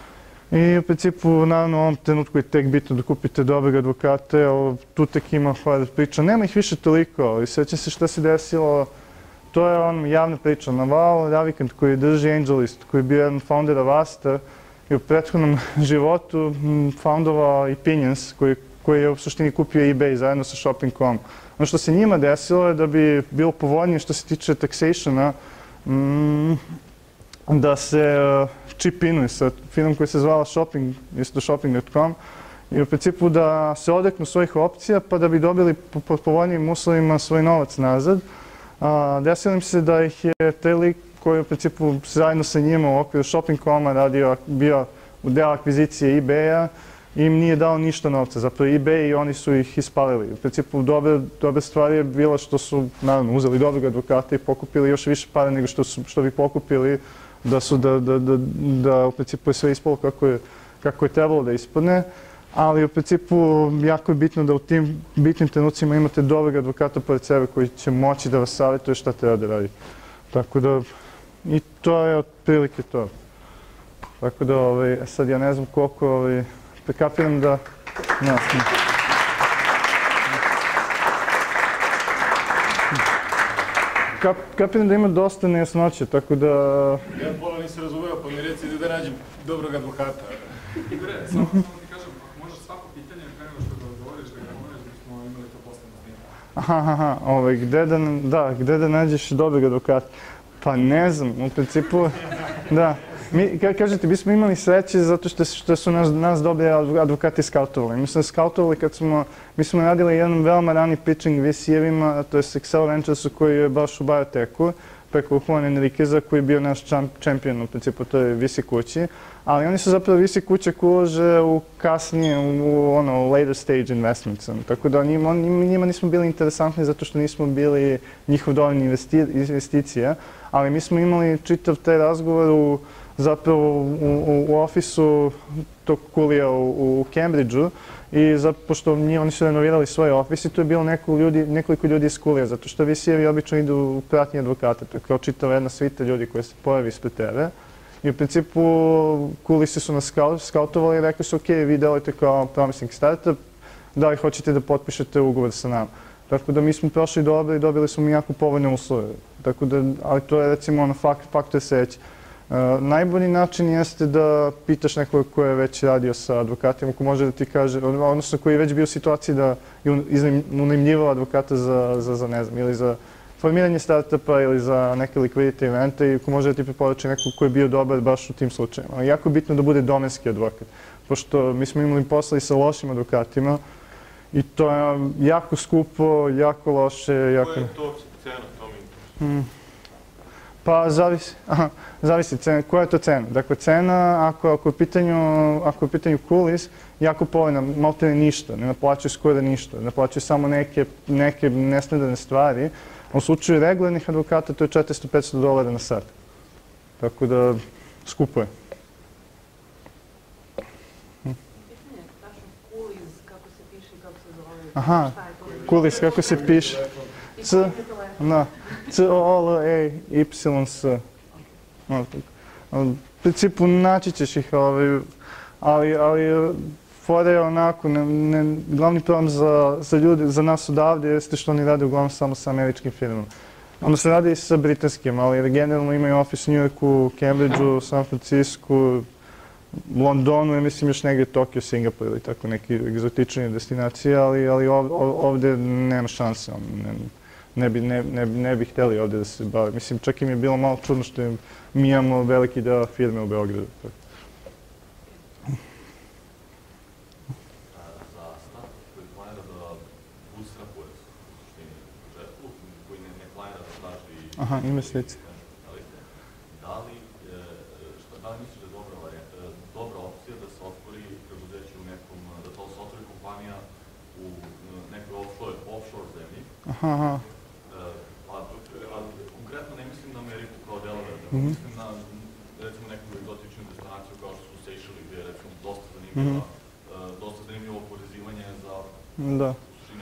I u principu, naravno, u ovom trenutku je tek bitno da kupite dobrog advokata, tu tek ima hvala priča. Nema ih više toliko, i sjećam se šta se desilo, to je on javna priča. Naval Ravikant koji drži AngelList, koji je bio jedan founder Avasta i u prethodnom životu foundovao i Pinions, koji, koji je u suštini kupio eBay zajedno sa shopping dot com. Ono što se njima desilo je da bi bilo povoljnije što se tiče taxationa, mm, da se uh, chip-inuje sa firmom koja se zvala Shopping, isto shopping dot com, i u principu da se odreknu svojih opcija pa da bi dobili po povoljnijim uslovima svoj novac nazad. Uh, desilo im se da ih je taj lik koji u principu zajedno sa njima u okviru shopping dot com-a radio, bio u deo akvizicije eBay-a, im nije dao ništa novca, zapravo eBay i oni su ih ispalili. U principu dobra, dobra stvar je bila što su naravno uzeli dobrog advokata i pokupili još više para nego što, su, što bi pokupili da su da, da, da, da u principu je sve ispalo kako je, kako je trebalo da ispadne, ali u principu jako je bitno da u tim bitnim trenucima imate dobrog advokata pored sebe koji će moći da vas savjetuje šta treba da radi. Tako da, i to je otprilike to. Tako da, ovaj, sad ja ne znam koliko, ovaj, prekapiram da... No, Kap, kapiram da ima dosta nejasnoće, tako da... Ja pola nisam razumeo, pa mi reci da nađem dobrog advokata. Igore, samo ti kažem, možeš svako pitanje pre nego što da odgovoriš, da ga možeš da smo imali to posle na snimu. Aha, aha, ovaj, gde da, da, gde da nađeš dobrog advokata? Pa ne znam, u principu, da. Mi, kažete, mi smo imali sreće zato što, što su nas, nas dobri advokati skautovali. Mi smo skautovali kad smo, mi smo radili jedan veoma rani pitching V C-evima, to je Excel Venturesu koji je baš u bioteku, preko Juan Enriqueza koji je bio naš čempion, u principu to je V C kući, ali oni su zapravo V C kuće koji ulože u kasnije, u ono, later stage investments. Tako da njima, njima nismo bili interesantni zato što nismo bili njihov dovoljni investi, investicija, ali mi smo imali čitav taj razgovor u zapravo u, u, u ofisu tog kulija u, u Cambridgeu i zato, pošto oni su renovirali svoje ofise, tu je bilo neko ljudi, nekoliko ljudi iz kulija, zato što V C-evi obično idu u pratnji advokata, to je kao čitava jedna svita ljudi koji se pojavi ispred tebe. I u principu kulisi su nas skautovali i rekli su ok, vi delujete kao promising startup, da li hoćete da potpišete ugovor sa nama. Tako da mi smo prošli dobro i dobili smo mi jako povoljne uslove. Tako da, ali to je recimo ono fakt, faktor sreće. Uh, najbolji način jeste da pitaš nekoga ko je već radio sa advokatima, ko može da ti kaže, odnosno koji je već bio u situaciji da je unajmljivao advokata za, za, za, ne znam, ili za formiranje startupa ili za neke liquidity evente i ko može da ti preporuči nekog ko je bio dobar baš u tim slučajima. Ali jako je bitno da bude domenski advokat, pošto mi smo imali posla i sa lošim advokatima i to je jako skupo, jako loše. Jako... Koja je to cena tom interesu? Pa zavisi, aha, zavisi cena. Koja je to cena? Dakle, cena, ako, ako je u pitanju, ako je u pitanju kulis, jako povoljna, malte ne ništa, ne naplaćuje skoro ništa, naplaćuje samo neke, neke nesnedane stvari. A u slučaju regularnih advokata to je četiristo do petsto dolara na sat. Tako da, skupo je. Pitanje je tačno kulis, kako se piše i kako se zove. Aha, kulis, kako se piše? C, da, C O L E Y S. U principu naći ćeš ih, ali, ali fora je onako, ne, ne, glavni problem za, za ljude, za nas odavde jeste što oni rade uglavnom samo sa američkim firmama. Ono se radi i sa britanskim, ali generalno imaju ofis u New Yorku, Cambridgeu, San Francisco, Londonu, ja mislim još negdje Tokio, Singapur ili tako neki egzotičnije destinacije, ali, ali ov, ovdje nema šanse. Ne, ne, bi, ne, ne, ne bi htjeli ovdje da se bave. Mislim, čak im je bilo malo čudno što mi imamo veliki deo firme u Beogradu. Aha, investicije. Da li, šta, da li misliš da je dobra, dobra opcija da se otvori preduzeće u nekom, da to se otvori kompanija u nekoj offshore, offshore zemlji? Aha, aha. Pa, konkretno ne mislim na Ameriku kao Delaware, nego mislim na, recimo, neku egzotičnu destinaciju kao što su Seychelles, gdje je, recimo, dosta zanimljivo, dosta zanimljivo oporezivanje za... Da.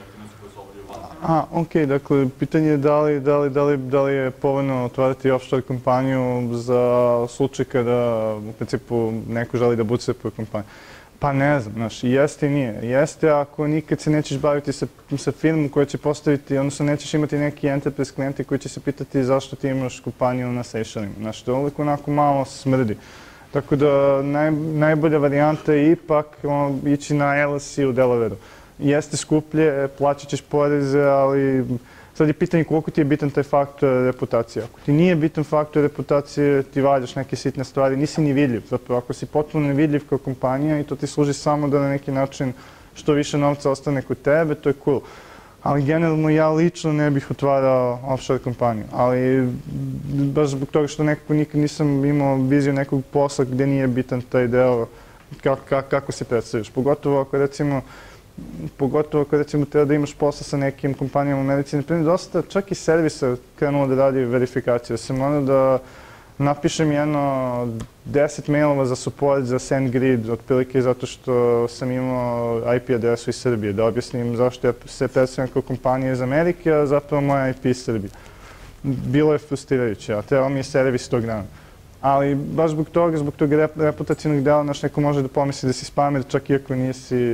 A, ok, dakle, pitanje je da li, da li, da li, da li je povoljno otvarati offshore kompaniju za slučaj kada u principu neko želi da bootstrapuje kompaniju. Pa ne znam, znaš, jeste i nije. Jeste ako nikad se nećeš baviti sa, sa firmom koja će postaviti, odnosno nećeš imati neki enterprise klijenti koji će se pitati zašto ti imaš kompaniju na Seychellima. Znaš, to je uvijek onako malo smrdi. Tako da naj, najbolja varijanta je ipak on, ići na L L C u Delawareu. Jeste skuplje, plaćat ćeš poreze, ali sad je pitanje koliko ti je bitan taj faktor reputacije. Ako ti nije bitan faktor reputacije, ti valjaš neke sitne stvari, nisi ni vidljiv. Zapravo, ako si potpuno nevidljiv kao kompanija i to ti služi samo da na neki način što više novca ostane kod tebe, to je cool. Ali generalno ja lično ne bih otvarao offshore kompaniju. Ali baš zbog toga što nekako nikad nisam imao viziju nekog posla gdje nije bitan taj deo kako, kako se predstaviš. Pogotovo ako recimo Pogotovo ako recimo treba da imaš posla sa nekim kompanijama u Americi. Naprimjer, dosta čak i servisa krenulo da radi verifikaciju. Ja sam morao da napišem jedno deset mailova za support za SendGrid, otprilike zato što sam imao I P adresu iz Srbije, da objasnim zašto ja se predstavljam kao kompanija iz Amerike, a zapravo moja I P iz Srbije. Bilo je frustrirajuće, a trebao mi je servis tog dana. Ali baš zbog toga, zbog tog reputacijnog dela, naš neko može da pomisli da si spamer, čak i ako nisi...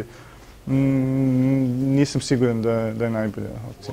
Nisam siguran da je, da je najbolja opcija.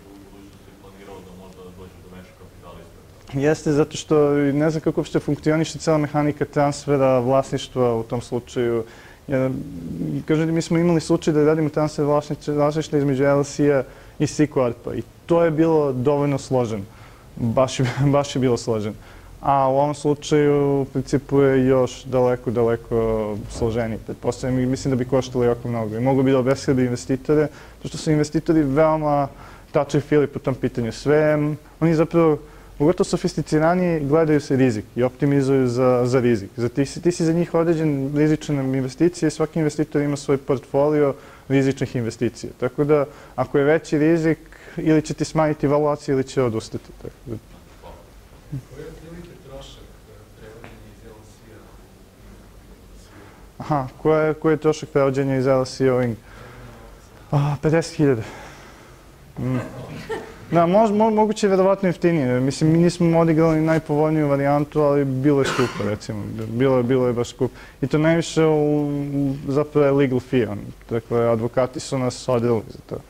Jeste, zato što ne znam kako uopšte funkcioniše cijela mehanika transfera vlasništva u tom slučaju. Ja, kažem, mi smo imali slučaj da radimo transfer vlasništva između L L C-a i C Corp-a i to je bilo dovoljno složeno. Baš, baš je bilo složeno. A u ovom slučaju, u principu, je još daleko, daleko složeniji. Pretpostavljam i mislim da bi koštalo jako mnogo. I mogu bi da obeshrabi investitore, to što su investitori veoma touchy-feely po tom pitanju. Sve, oni zapravo, pogotovo sofisticiraniji, gledaju se rizik i optimizuju za, za rizik. Za ti, ti si za njih određen rizične investicije, svaki investitor ima svoj portfolio rizičnih investicija. Tako da, ako je veći rizik, ili će ti smanjiti valuaciju ili će odustati. Tako da. Aha, koji je, je trošak prevođenja iz L L C-a u Ing? pedeset hiljada. Mm. Da, mož, mo, moguće je verovatno jeftinije. Mislim, mi nismo odigrali najpovoljniju varijantu, ali bilo je skupo, recimo. Bilo je, bilo je baš skupo. I to najviše u, zapravo je legal fee. On. Dakle, advokati su nas odreli za to.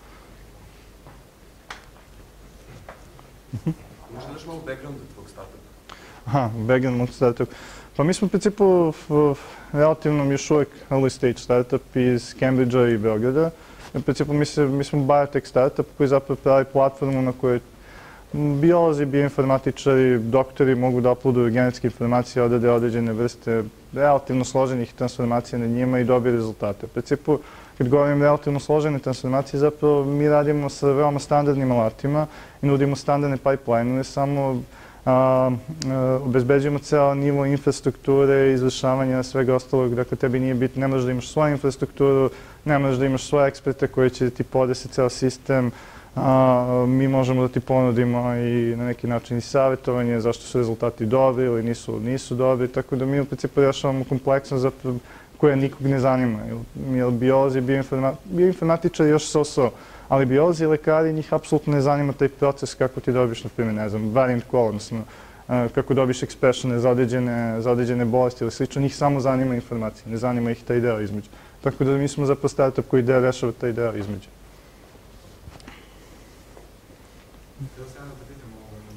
Možda daš malo background tvojeg startupa? Aha, background mog startupa. Pa mi smo u principu relativno još uvijek early stage startup iz Cambridgea i Beograda. U principu mi, se, mi smo biotech startup koji zapravo pravi platformu na kojoj biolozi, bioinformatičari, doktori mogu da uploaduju genetske informacije, odrede određene vrste relativno složenih transformacija na njima i dobiju rezultate. U principu, kad govorim relativno složene transformacije, zapravo mi radimo sa veoma standardnim alatima i nudimo standardne pipeline-ove, samo obezbeđujemo ceo nivo infrastrukture, izvršavanja, svega ostalog. Dakle, tebi nije bitno, ne možeš da imaš svoju infrastrukturu, ne možeš da imaš svoje eksperte koji će ti podesiti ceo sistem. Mi možemo da ti ponudimo i na neki način i savjetovanje zašto su rezultati dobri ili nisu dobri, tako da mi u principu rješavamo kompleksnost koja nikog ne zanima. Jer biolozi, bioinformatičari još so-so, ali biolozi i lekari njih apsolutno ne zanima taj proces kako ti dobiš, na primjer, ne znam, variant call, odnosno kako dobiš expressione za određene bolesti ili slično, njih samo zanima informacija, ne zanima ih taj deo između. Tako da mi smo zapravo startup koji deo rešava taj deo između. Htio sam jedno da pitam,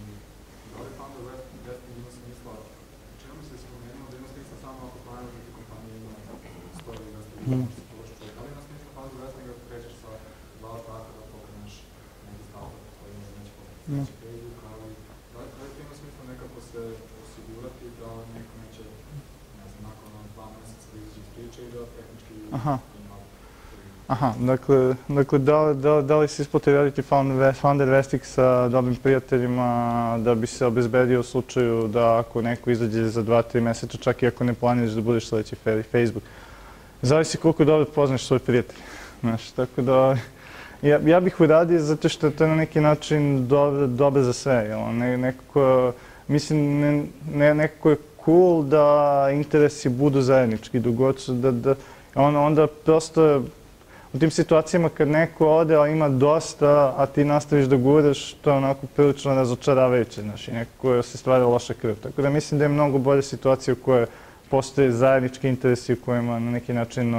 da li founder vesting ima smisla, čini mi se spomenuo da ima smisla samo ako planiraš neke kompanije ima sto investora, da li ima smisla founder vesting ako krećeš sa dva startupa da pokreneš neki startup koji ima neće pokreći Facebook, ali da li to ima smisla nekako se osigurati da neko neće, ne znam, nakon dva mjeseca da izađe iz priče i da tehnički ima. Aha, dakle, da li se isplati raditi founder vesting sa dobrim prijateljima da bi se obezbedio u slučaju da ako neko izađe za dva, tri mjeseca, čak i ako ne planiraš da budeš sledeći Facebook. Zavisi koliko dobro poznaš svoj prijatelj. Znaš, tako da, ja bih uradio zato što je to na neki način dobro za sve. Nekako, mislim, nekako je cool da interesi budu zajednički, dogod su da, onda prosto u tim situacijama kad neko ode, a ima dosta, a ti nastaviš da guraš, to je onako prilično razočaravajuće, znaš, i nekako se stvara loša krv. Tako da mislim da je mnogo bolja situacija u kojoj postoje zajednički interesi u kojima na neki način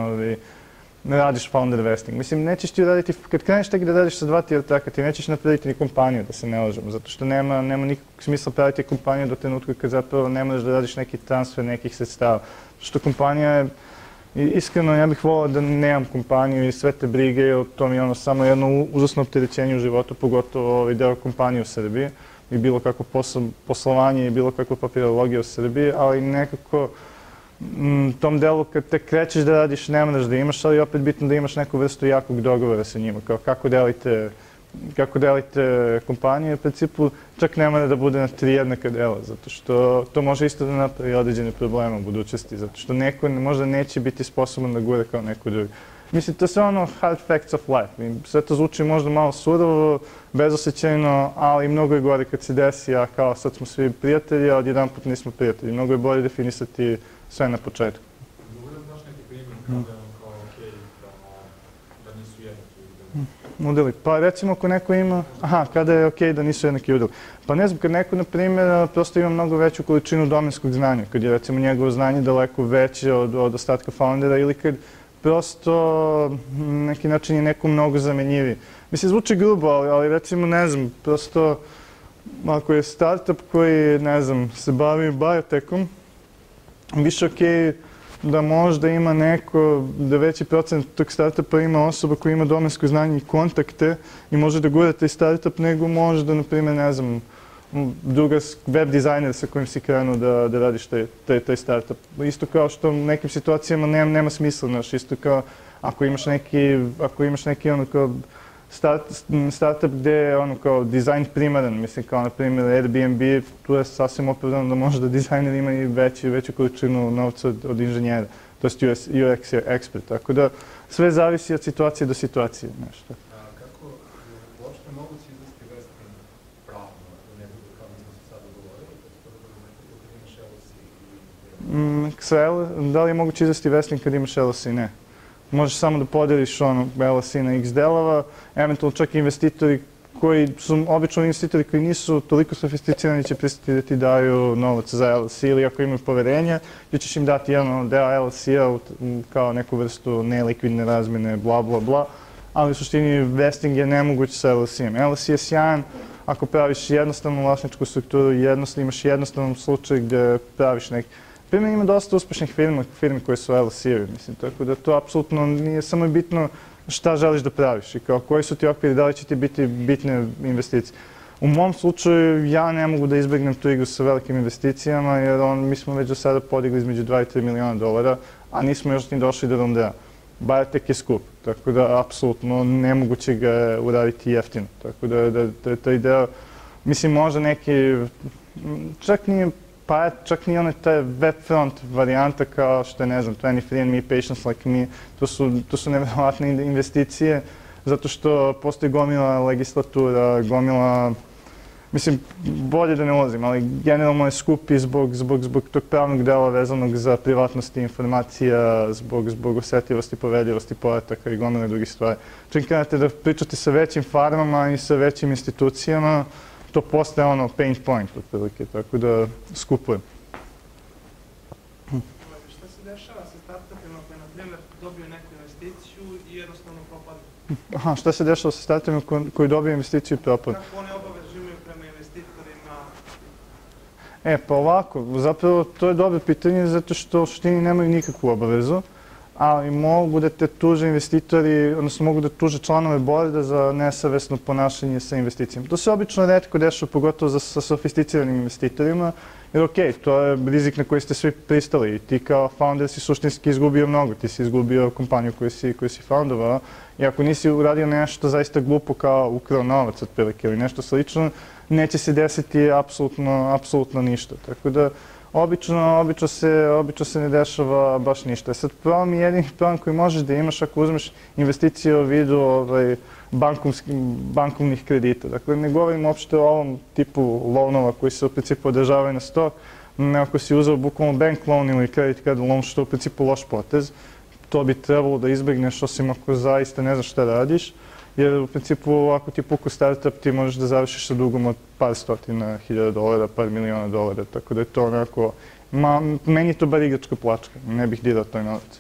ne radiš founder vesting. Mislim, nećeš ti uraditi, kad kreneš tek da radiš sa dva tijela, ti nećeš napraviti ni kompaniju, da se ne lažemo, zato što nema nikakvog smisla praviti kompaniju do trenutka kad zapravo ne možeš da radiš neki transfer nekih sredstava. Što kompanija je, iskreno, ja bih volao da nemam kompaniju i sve te brige, jer to mi je ono samo jedno uzasno opterećenje u životu, pogotovo ovaj deo kompanije u Srbiji i bilo kako poslovanje i bilo kakva papirologija u Srbiji, ali nekako tom delu kad te krećeš da radiš ne moraš da imaš, ali opet bitno da imaš neku vrstu jakog dogovora sa njima, kao kako delite kako delite kompaniju, u principu čak ne mora da bude na tri jednaka dela, zato što to može isto da napravi određene probleme u budućnosti, zato što neko možda neće biti sposoban da gure kao neko drugi. Mislim, to je sve ono hard facts of life. Sve to zvuči možda malo surovo, bezosećajno, ali mnogo je gore kad se desi, a kao sad smo svi prijatelji, a odjedan put nismo prijatelji. Mnogo je bolje definisati sve na početku. Mogu da daš neki primjer kada je kao okej da nisu jednaki udeli? Pa recimo ako neko ima, aha, kada je okej da nisu jednaki udeli. Pa ne znam, kad neko, na primjer, prosto ima mnogo veću količinu domenskog znanja, kad je recimo njegovo znanje daleko veće od ostatka foundera ili kad prosto neki način je neko mnogo zamenjiviji. Mislim, zvuči grubo, ali recimo, ne znam, prosto ako je startup koji, ne znam, se bavi biotekom, više okej da možda ima neko, da veći procent tog startupa ima osoba koja ima domensko znanje i kontakte i može da gura taj startup, nego možda, na primjer, ne znam, druga web dizajner sa kojim si krenuo da radiš taj startup. Isto kao što u nekim situacijama nema smisla, znaš, isto kao ako imaš neki, ako imaš neki ono kao startup gde je ono kao dizajn primaran, mislim kao na primjer Airbnb, tu je sasvim opravdano da možda dizajner ima i veću količinu novca od inženjera, to je U X ekspert, tako da sve zavisi od situacije do situacije, nešto. Kako uopšte moguće izvesti vesting pravno, da ne bude kao mi smo se sada govorili, kad imaš L L C i... Da li je moguće izvesti vesting kad imaš L L C? Ne. Možeš samo da podeliš ono L L C na X delova, eventualno čak i investitori koji su obično investitori koji nisu toliko sofisticirani će pristati da ti daju novac za L L C ili ako imaju poverenja, ti ćeš im dati jedan deo L L C-a kao neku vrstu nelikvidne razmjene, bla, bla, bla, ali u suštini vesting je nemoguć sa L L C-em. L L C je sjajan ako praviš jednostavnu vlasničku strukturu, imaš jednostavan slučaj gde praviš neki. Primjer, ima dosta uspešnih firmi koje su L L C-evi, mislim, tako da to apsolutno nije samo bitno šta želiš da praviš i kao koji su ti okviri, da li će ti biti bitne investicije. U mom slučaju ja ne mogu da izbegnem tu igru sa velikim investicijama, jer on, mi smo već do sada podigli između dva i tri miliona dolara, a nismo još ni došli do rondea. Biotech je skup, tako da apsolutno nemoguće ga je uraditi jeftino. Tako da, da, da taj deo, mislim, možda neki, čak nije, pa čak nije onaj taj webfront varijanta kao što je, ne znam, twenty-three and me, Patients Like Me, to su, to su nevjerovatne investicije, zato što postoji gomila legislatura, gomila, mislim, bolje da ne ulazim, ali generalno je skup i zbog, zbog, zbog tog pravnog dela vezanog za privatnost informacija, zbog, zbog osetljivosti, poverljivosti podataka i gomile drugih stvari. Čim krenete da pričate sa većim farmama i sa većim institucijama, to postaje ono pain point, otprilike, tako da skupuje. Šta se dešava sa startupima koji, na primjer, dobiju neku investiciju i jednostavno propadnu? Aha, šta se dešava sa startupima koji dobiju investiciju i propadnu? Kako one obaveze imaju prema investitorima? E, pa ovako, zapravo to je dobro pitanje zato što u suštini nemaju nikakvu obavezu, ali mogu da te tuže investitori, odnosno mogu da tuže članove borda za nesavesno ponašanje sa investicijama. To se obično retko dešava, pogotovo sa sofisticiranim investitorima, jer okej, to je rizik na koji ste svi pristali i ti kao founder si suštinski izgubio mnogo, ti si izgubio kompaniju koju si, koju si foundovao i ako nisi uradio nešto zaista glupo kao ukrao novac otprilike ili nešto slično, neće se desiti apsolutno, apsolutno ništa. Tako da, obično, obično, se, obično se ne dešava baš ništa. Sad, problem je jedini problem koji možeš da imaš ako uzmeš investicije u vidu ovaj, bankovnih kredita. Dakle, ne govorim uopšte o ovom tipu loanova koji se u principu održavaju na stok, ako si uzeo bukvalno bank loan ili credit card loan, što je u principu loš potez, to bi trebalo da izbegneš, osim ako zaista ne znaš šta radiš, jer u principu ako ti puku startup ti možeš da završiš sa dugom od par stotina hiljada dolara, par miliona dolara, tako da je to onako, ma, meni je to bar igračka plačka, ne bih dirao toj novac.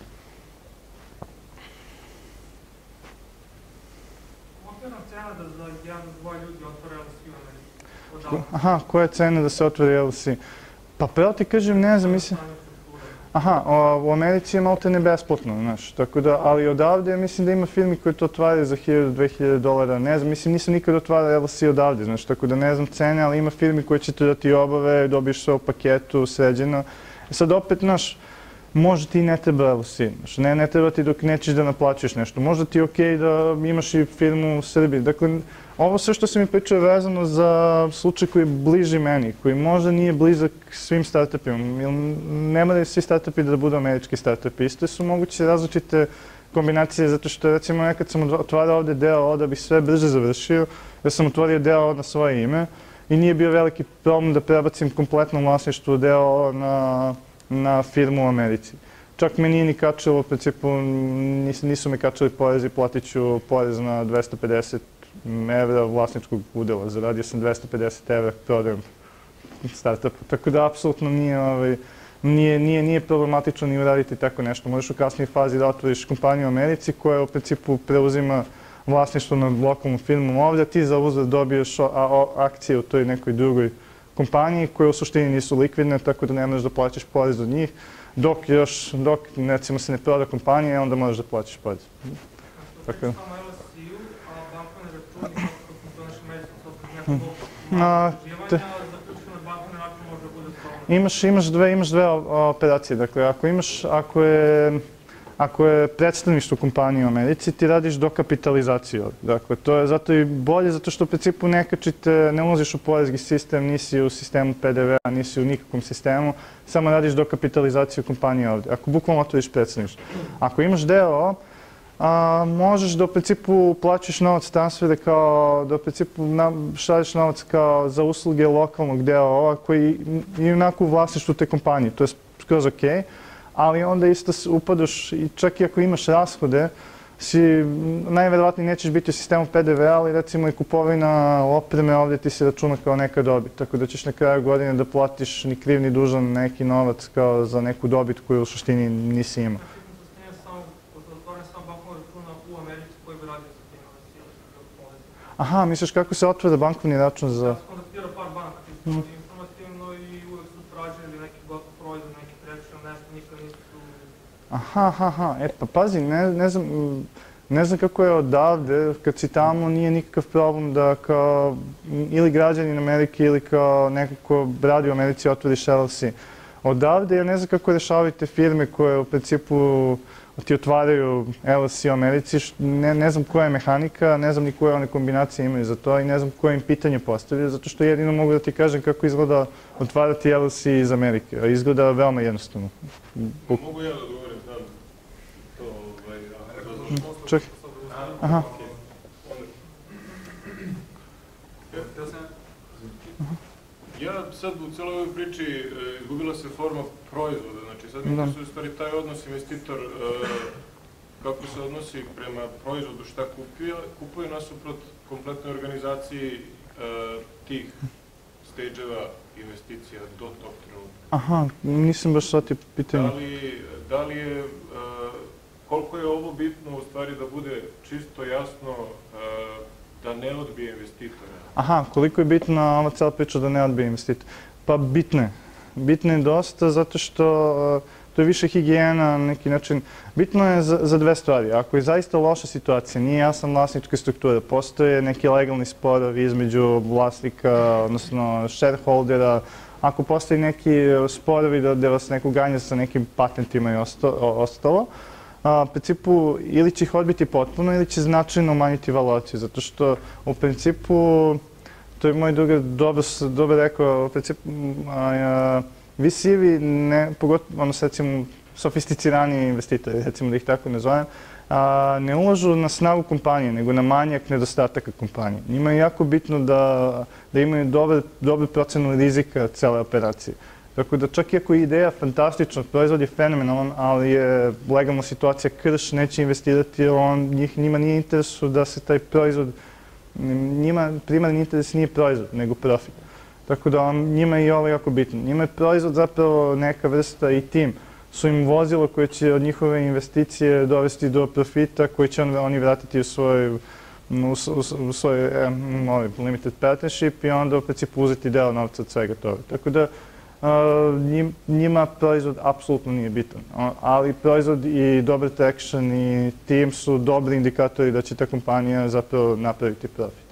Okvirna cena da za jedan, dva ljudi otvore L C U, odavno? Aha, koja je cena da se otvori L C? Pa pravo ti kažem, ne znam, mislim... Aha, u Americi je malte ne besplatno, znaš, tako da, ali odavde mislim da ima firmi koje to otvaraju za hiljadu, dve hiljade dolara, ne znam, mislim nisam nikad otvarao L C odavde, znaš, tako da ne znam cene, ali ima firmi koje će ti dati obave, dobiješ sve u paketu, sređeno. Sad opet, znaš, možda ti ne treba L C, znaš, ne, ne treba ti dok nećeš da naplaćuješ nešto, možda ti je okej da imaš i firmu u Srbiji, dakle, ovo sve što sam mi pričao je vezano za slučaj koji je bliži meni, koji možda nije blizak svim startupima. Ne moraju svi startupi da budu američki startupi. Isto su moguće različite kombinacije, zato što recimo nekad sam otvarao ovde D O O da bih sve brže završio, jer sam otvorio D O O na svoje ime i nije bio veliki problem da prebacim kompletno vlasništvo D O O na, na firmu u Americi. Čak me nije ni kačilo, u principu nisu me kačili porez i platit ću porez na dvesta pedeset evra vlasničkog udela. Zaradio sam dvesta pedeset evra prodajem startupu. Tako da, apsolutno nije, ovaj, nije, nije, nije problematično ni uraditi tako nešto. Možeš u kasnijoj fazi da otvoriš kompaniju u Americi koja u principu preuzima vlasništvo nad lokalnom firmom ovdje, ti za uzor dobiješ akcije u toj nekoj drugoj kompaniji koje u suštini nisu likvidne, tako da ne možeš da plaćaš porez od njih. Dok još, dok recimo se ne proda kompanija, onda možeš da plaćaš porez. Tako da. Imaš, imaš dve, imaš dve operacije. Dakle, ako imaš, ako je, ako je predstavništvo kompanije u Americi, ti radiš dokapitalizaciju. Dakle, to je zato i bolje, zato što u principu ne kačite, ne ulaziš u porezki sistem, nisi u sistemu P D V-a, nisi u nikakvom sistemu, samo radiš dokapitalizaciju kompanije ovdje. Ako bukvalno otvoriš predstavništvo. Ako imaš D O O, A, možeš da u principu plaćaš novac transfere kao, da u principu šalješ novac kao za usluge lokalnog D O O-a koji je onako u vlasništvu te kompanije, to je skroz okej, ali onda isto upadaš i čak i ako imaš rashode, si najverovatnije nećeš biti u sistemu P D V-a, ali recimo i kupovina opreme ovdje ti se računa kao neka dobit, tako da ćeš na kraju godine da platiš ni kriv ni dužan neki novac kao za neku dobit koju u suštini nisi imao. Aha, misliš kako se otvara bankovni račun za... Ja sam kontaktirao par banaka, informativno i uvek su tražili neki gotov proizvod, neki treći, nešto, nikad nisu... Aha, aha, aha, e pa pazi, ne, ne znam, ne znam kako je odavde, kad si tamo nije nikakav problem da kao ili građanin Amerike ili kao neko ko radi u Americi otvoriš L L C. Odavde ja ne znam kako rešavaju te firme koje u principu ti otvaraju L L C u Americi, ne, ne znam koja je mehanika, ne znam ni koje one kombinacije imaju za to i ne znam koje im pitanje postavljaju, zato što jedino mogu da ti kažem kako izgleda otvarati L L C iz Amerike, a izgleda veoma jednostavno. Mogu ja da odgovorim, da, to, ovaj, čekaj. Aha. Ja sad u celoj ovoj priči izgubila se forma proizvoda, znači sad mi interesuje u stvari taj odnos investitor kako se odnosi prema proizvodu, šta kupuje nasuprot kompletnoj organizaciji tih stage-eva investicija do tog trenutka. Aha, nisam baš sad ti pitanje. Da li je, koliko je ovo bitno u stvari da bude čisto jasno da ne odbije investitora? Aha, koliko je bitna ova cela priča da ne odbije investitor? Pa bitno je. Bitno je dosta zato što to je više higijena na neki način. Bitno je za, za dve stvari. Ako je zaista loša situacija, nije jasna vlasnička struktura, postoje neki legalni sporovi između vlasnika, odnosno shareholdera, ako postoji neki sporovi da, da vas neko ganja sa nekim patentima i osto, ostalo, u principu ili će ih odbiti potpuno ili će značajno umanjiti valuaciju, zato što u principu, to je moj drugar dobro, dobro rekao, u principu V C-evi, pogotovo, ono, recimo, sofisticiraniji investitori, recimo da ih tako nazovem, ne ulažu na snagu kompanije, nego na manjak nedostataka kompanije. Njima je jako bitno da, da imaju dobar, dobru procenu rizika cele operacije. Tako da čak i ako je ideja fantastična, proizvod je fenomenalan, ali je legalna situacija krš, neće investirati, on, njih, njima nije interesu da se taj proizvod, njima primarni interes nije proizvod, nego profit. Tako da on, njima je i ovo jako bitno. Njima je proizvod zapravo neka vrsta i tim. Su im vozilo koje će od njihove investicije dovesti do profita koji će on, oni vratiti u svoj, u, u, u svoj um, ovaj, limited partnership i onda u principu uzeti deo novca od svega toga. Tako da Uh, njima proizvod apsolutno nije bitan, ali proizvod i dobar traction i tim su dobri indikatori da će ta kompanija zapravo napraviti profit.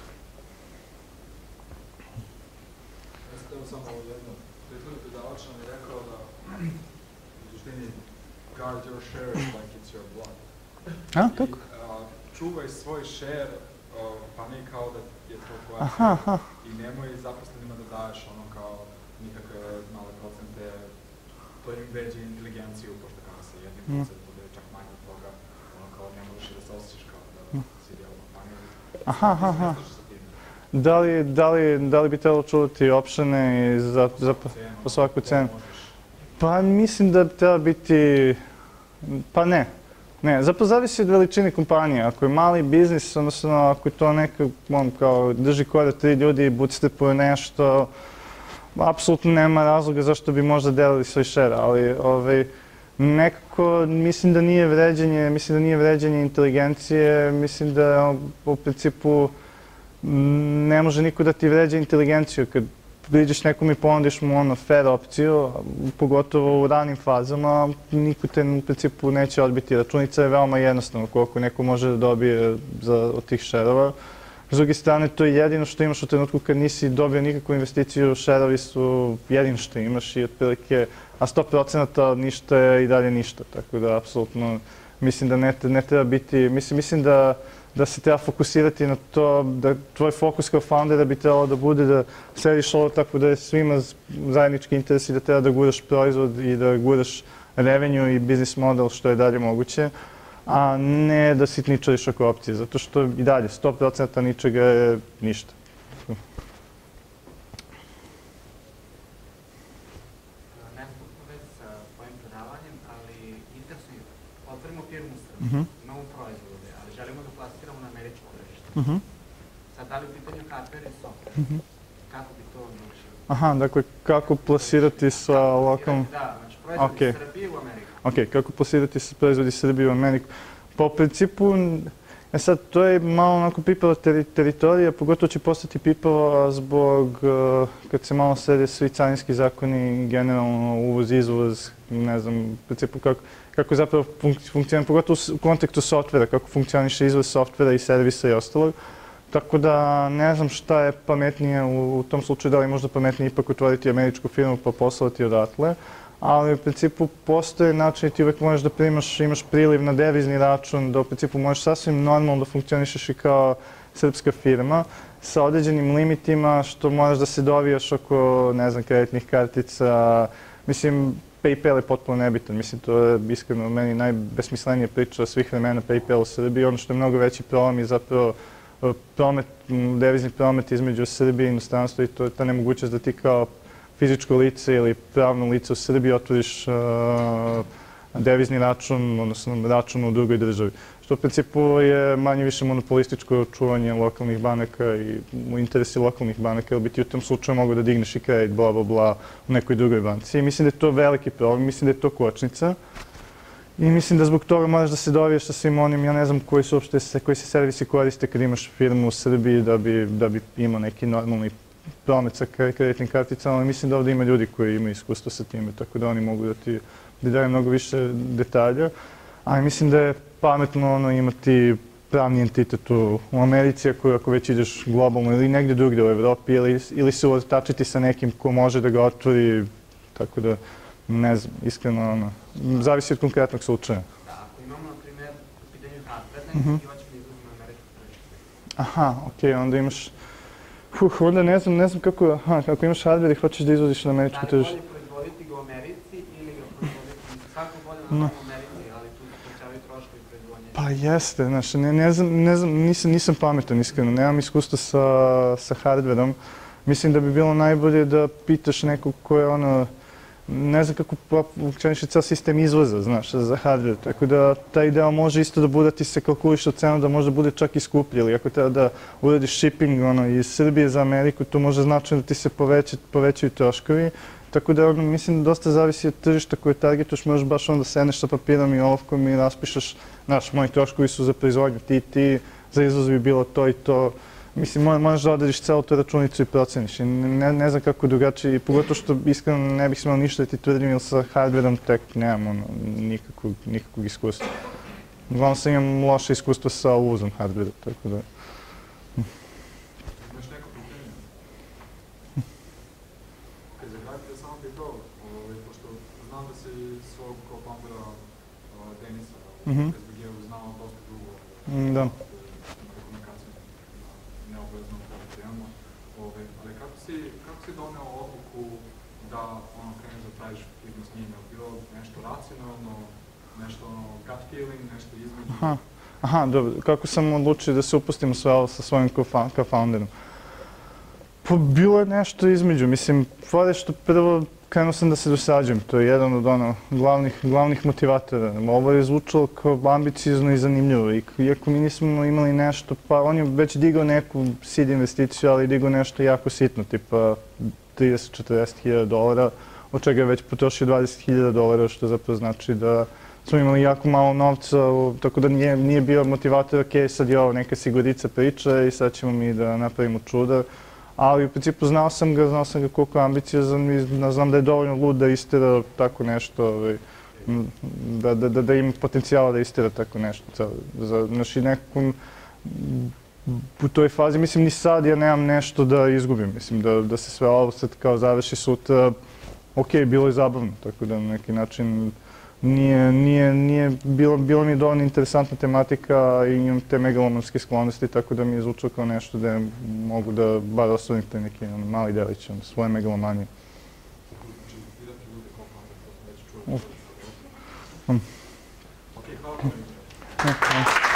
Ja sam samo jedno. Prethodni predavač nam je rekao da u suštini guard your shares like it's your blood. A, kako? I čuvaj svoj share, pa ne kao da je to tvoja share. I nemoj zaposlenima da daješ ono kao nikakve male procente, to im veđe inteligenciju, pošto kada se jednim procent bude čak manje od toga, ono kao ne možeš da se osjećaš kao da si deo kompanije. Aha, aha. Da li, da li, da li bi trebalo čuvati opšene i za, za, po svaku cenu? Pa mislim da treba biti, pa ne. Ne, zapravo zavisi od veličine kompanije. Ako je mali biznis, odnosno ako je to neka, on kao drži kore tri ljudi i bootstrapuje nešto, apsolutno nema razloga zašto bi možda delili svoj share, ali ovaj, nekako mislim da nije vređenje, mislim da nije vređenje inteligencije, mislim da u principu ne može niko da ti vređa inteligenciju. Kad priđeš nekom i ponudiš mu ono fair opciju, pogotovo u ranim fazama, niko te u principu neće odbiti. Računica je veoma jednostavna koliko neko može da dobije za, od tih share-ova. S druge strane, to je jedino što imaš u trenutku kad nisi dobio nikakvu investiciju, share-ovi su jedino što imaš i otprilike, a sto procenata ništa je i dalje ništa. Tako da, apsolutno, mislim da ne, ne treba biti, mislim, mislim da da se treba fokusirati na to, da tvoj fokus kao foundera bi trebalo da bude da središ ovo tako da je svima zajednički interes i da treba da guraš proizvod i da guraš revenue i business model što je dalje moguće, a ne da sitničariš oko opcije, zato što i dalje sto procenata ničega je ništa. Ne znam već sa tvojim predavanjem, ali interesuje, otvorimo firmu u Srbiji, imamo proizvode, ali želimo da plasiramo na američko tržište. Sad, da li u pitanju hardware i software? Kako bi to naučili? Aha, dakle, kako plasirati sa lokalnom... Da, znači proizvodi Srbije u Ameriku. Ok, kako plasirati sa proizvodi Srbije u Ameriku? Pa u principu, E sad, to je malo onako pipava teritorija, pogotovo će postati pipava zbog, kad se malo srede svi carinski zakoni, generalno uvoz, izvoz, ne znam, u principu kako, kako zapravo funkcionira, pogotovo u kontekstu softvera, kako funkcioniše izvoz softvera i servisa i ostalog. Tako da ne znam šta je pametnije u tom slučaju, da li je možda pametnije ipak otvoriti američku firmu pa poslovati odatle, ali u principu postoje način i ti uvek možeš da primaš, imaš priliv na devizni račun, da u principu možeš sasvim normalno da funkcionišeš i kao srpska firma sa određenim limitima što moraš da se dovijaš oko, ne znam, kreditnih kartica. Mislim, PayPal je potpuno nebitan. Mislim, to je iskreno meni najbesmislenija priča svih vremena PayPal u Srbiji. Ono što je mnogo veći problem je zapravo promet, devizni promet između Srbije i inostranstva i to je ta nemogućnost da ti kao fizičko lice ili pravno lice u Srbiji otvoriš devizni račun, odnosno račun u drugoj državi. Što u principu je manje više monopolističko čuvanje lokalnih banaka i u interesi lokalnih banaka, jer bi ti u tom slučaju mogu da digneš i kredit, bla, bla, bla, u nekoj drugoj banci. I mislim da je to veliki problem, mislim da je to kočnica. I mislim da zbog toga moraš da se doviješ sa svim onim, ja ne znam koji su uopšte, koji se servisi koriste kad imaš firmu u Srbiji da bi imao neki normalni promet sa kreditnim karticama, ali mislim da ovdje ima ljudi koji imaju iskustvo sa time, tako da oni mogu da ti daju mnogo više detalja. Ali mislim da je pametno imati pravni entitet u Americi, ako već ideš globalno ili negdje drugdje u Evropi, ili se uortačiti sa nekim ko može da ga otvori, tako da ne znam, iskreno, zavisi od konkretnog slučaja. Da, ako imamo, na primjer, u pitanju hardware, i hoćemo da izuzimo američko tržište. Aha, okej, onda imaš... Huh, onda ne znam, ne znam kako, aha, kako imaš hardware i hoćeš da izvoziš na američko tržište. Da li bolje proizvoditi ga u Americi ili ga proizvoditi, svako bolje na u Americi, ali tu se povećavaju troškovi proizvodnje. Pa jeste, znaš, ne znam, ne znam, nisam pametan iskreno, nemam iskustva sa hardwareom. Mislim da bi bilo najbolje da pitaš nekog ko je ono, ne znam kako funkcioniše ceo sistem izvoza, znaš, za hardware. Tako da taj deo može isto da bude, ti se kalkuliše u cenu da možda bude čak i skuplji, ili ako treba da uradiš shipping iz Srbije za Ameriku, to može značajno da ti se povećaju troškovi. Tako da mislim da dosta zavisi od tržišta koje targetuješ, možeš baš onda sedneš sa papirom i olovkom i raspišeš, znaš, moji troškovi su za proizvodnju, ti ti, za izvoz bi bilo to i to. Mislim, možeš da odrediš celu tu računicu i proceniš. Ne znam kako drugačije, pogotovo što iskreno ne bih smelo ništa da ti tvrdim, jer sa hardwareom tek nemam nikakvog iskustva. Uglavnom sam imam loše iskustvo sa uvozom hardwarea, tako da... Imaš neko pitanje? Kad za kraj ti samo pitao, pošto znam da si svog co-foundera Denisa, S B G-u znao dosta dugo. Da. Kako si doneo odluku da kreneš da praviš firmu s njime? Bilo nešto racionalno, nešto gut feeling, nešto između? Aha, dobro. Kako sam odlučio da se upustim sve ovo sa svojim co-founderom? Pa bilo je nešto između. Mislim, fore što prvo krenuo sam da se dosađujem. To je jedan od ono glavnih motivatora. Ovo je zvučalo kao ambiciozno i zanimljivo. Iako mi nismo imali nešto, pa on je već digao neku seed investiciju, ali digao nešto jako sitno, tipa trideset do četrdeset hiljada dolara, od čega je već potrošio dvadeset hiljada dolara, što zapravo znači da smo imali jako malo novca, tako da nije bio motivator, ok, sad je ovo neka sigurica priča i sad ćemo mi da napravimo čuda. Ali u principu znao sam ga, znao sam ga koliko je ambiciozan i znam da je dovoljno lud da istira tako nešto, da ima potencijala da istira tako nešto. Znači nekom, u toj fazi, mislim ni sad ja nemam nešto da izgubim, mislim da se sve ovo sad kao završi sutra, ok, bilo je zabavno, tako da na neki način nije, bilo mi je dovoljno interesantna tematika i imam te megalomanske sklonosti, tako da mi je zvučao kao nešto da mogu da bar ostavim te neki mali delić svoje megalomanije. Ok, hvala.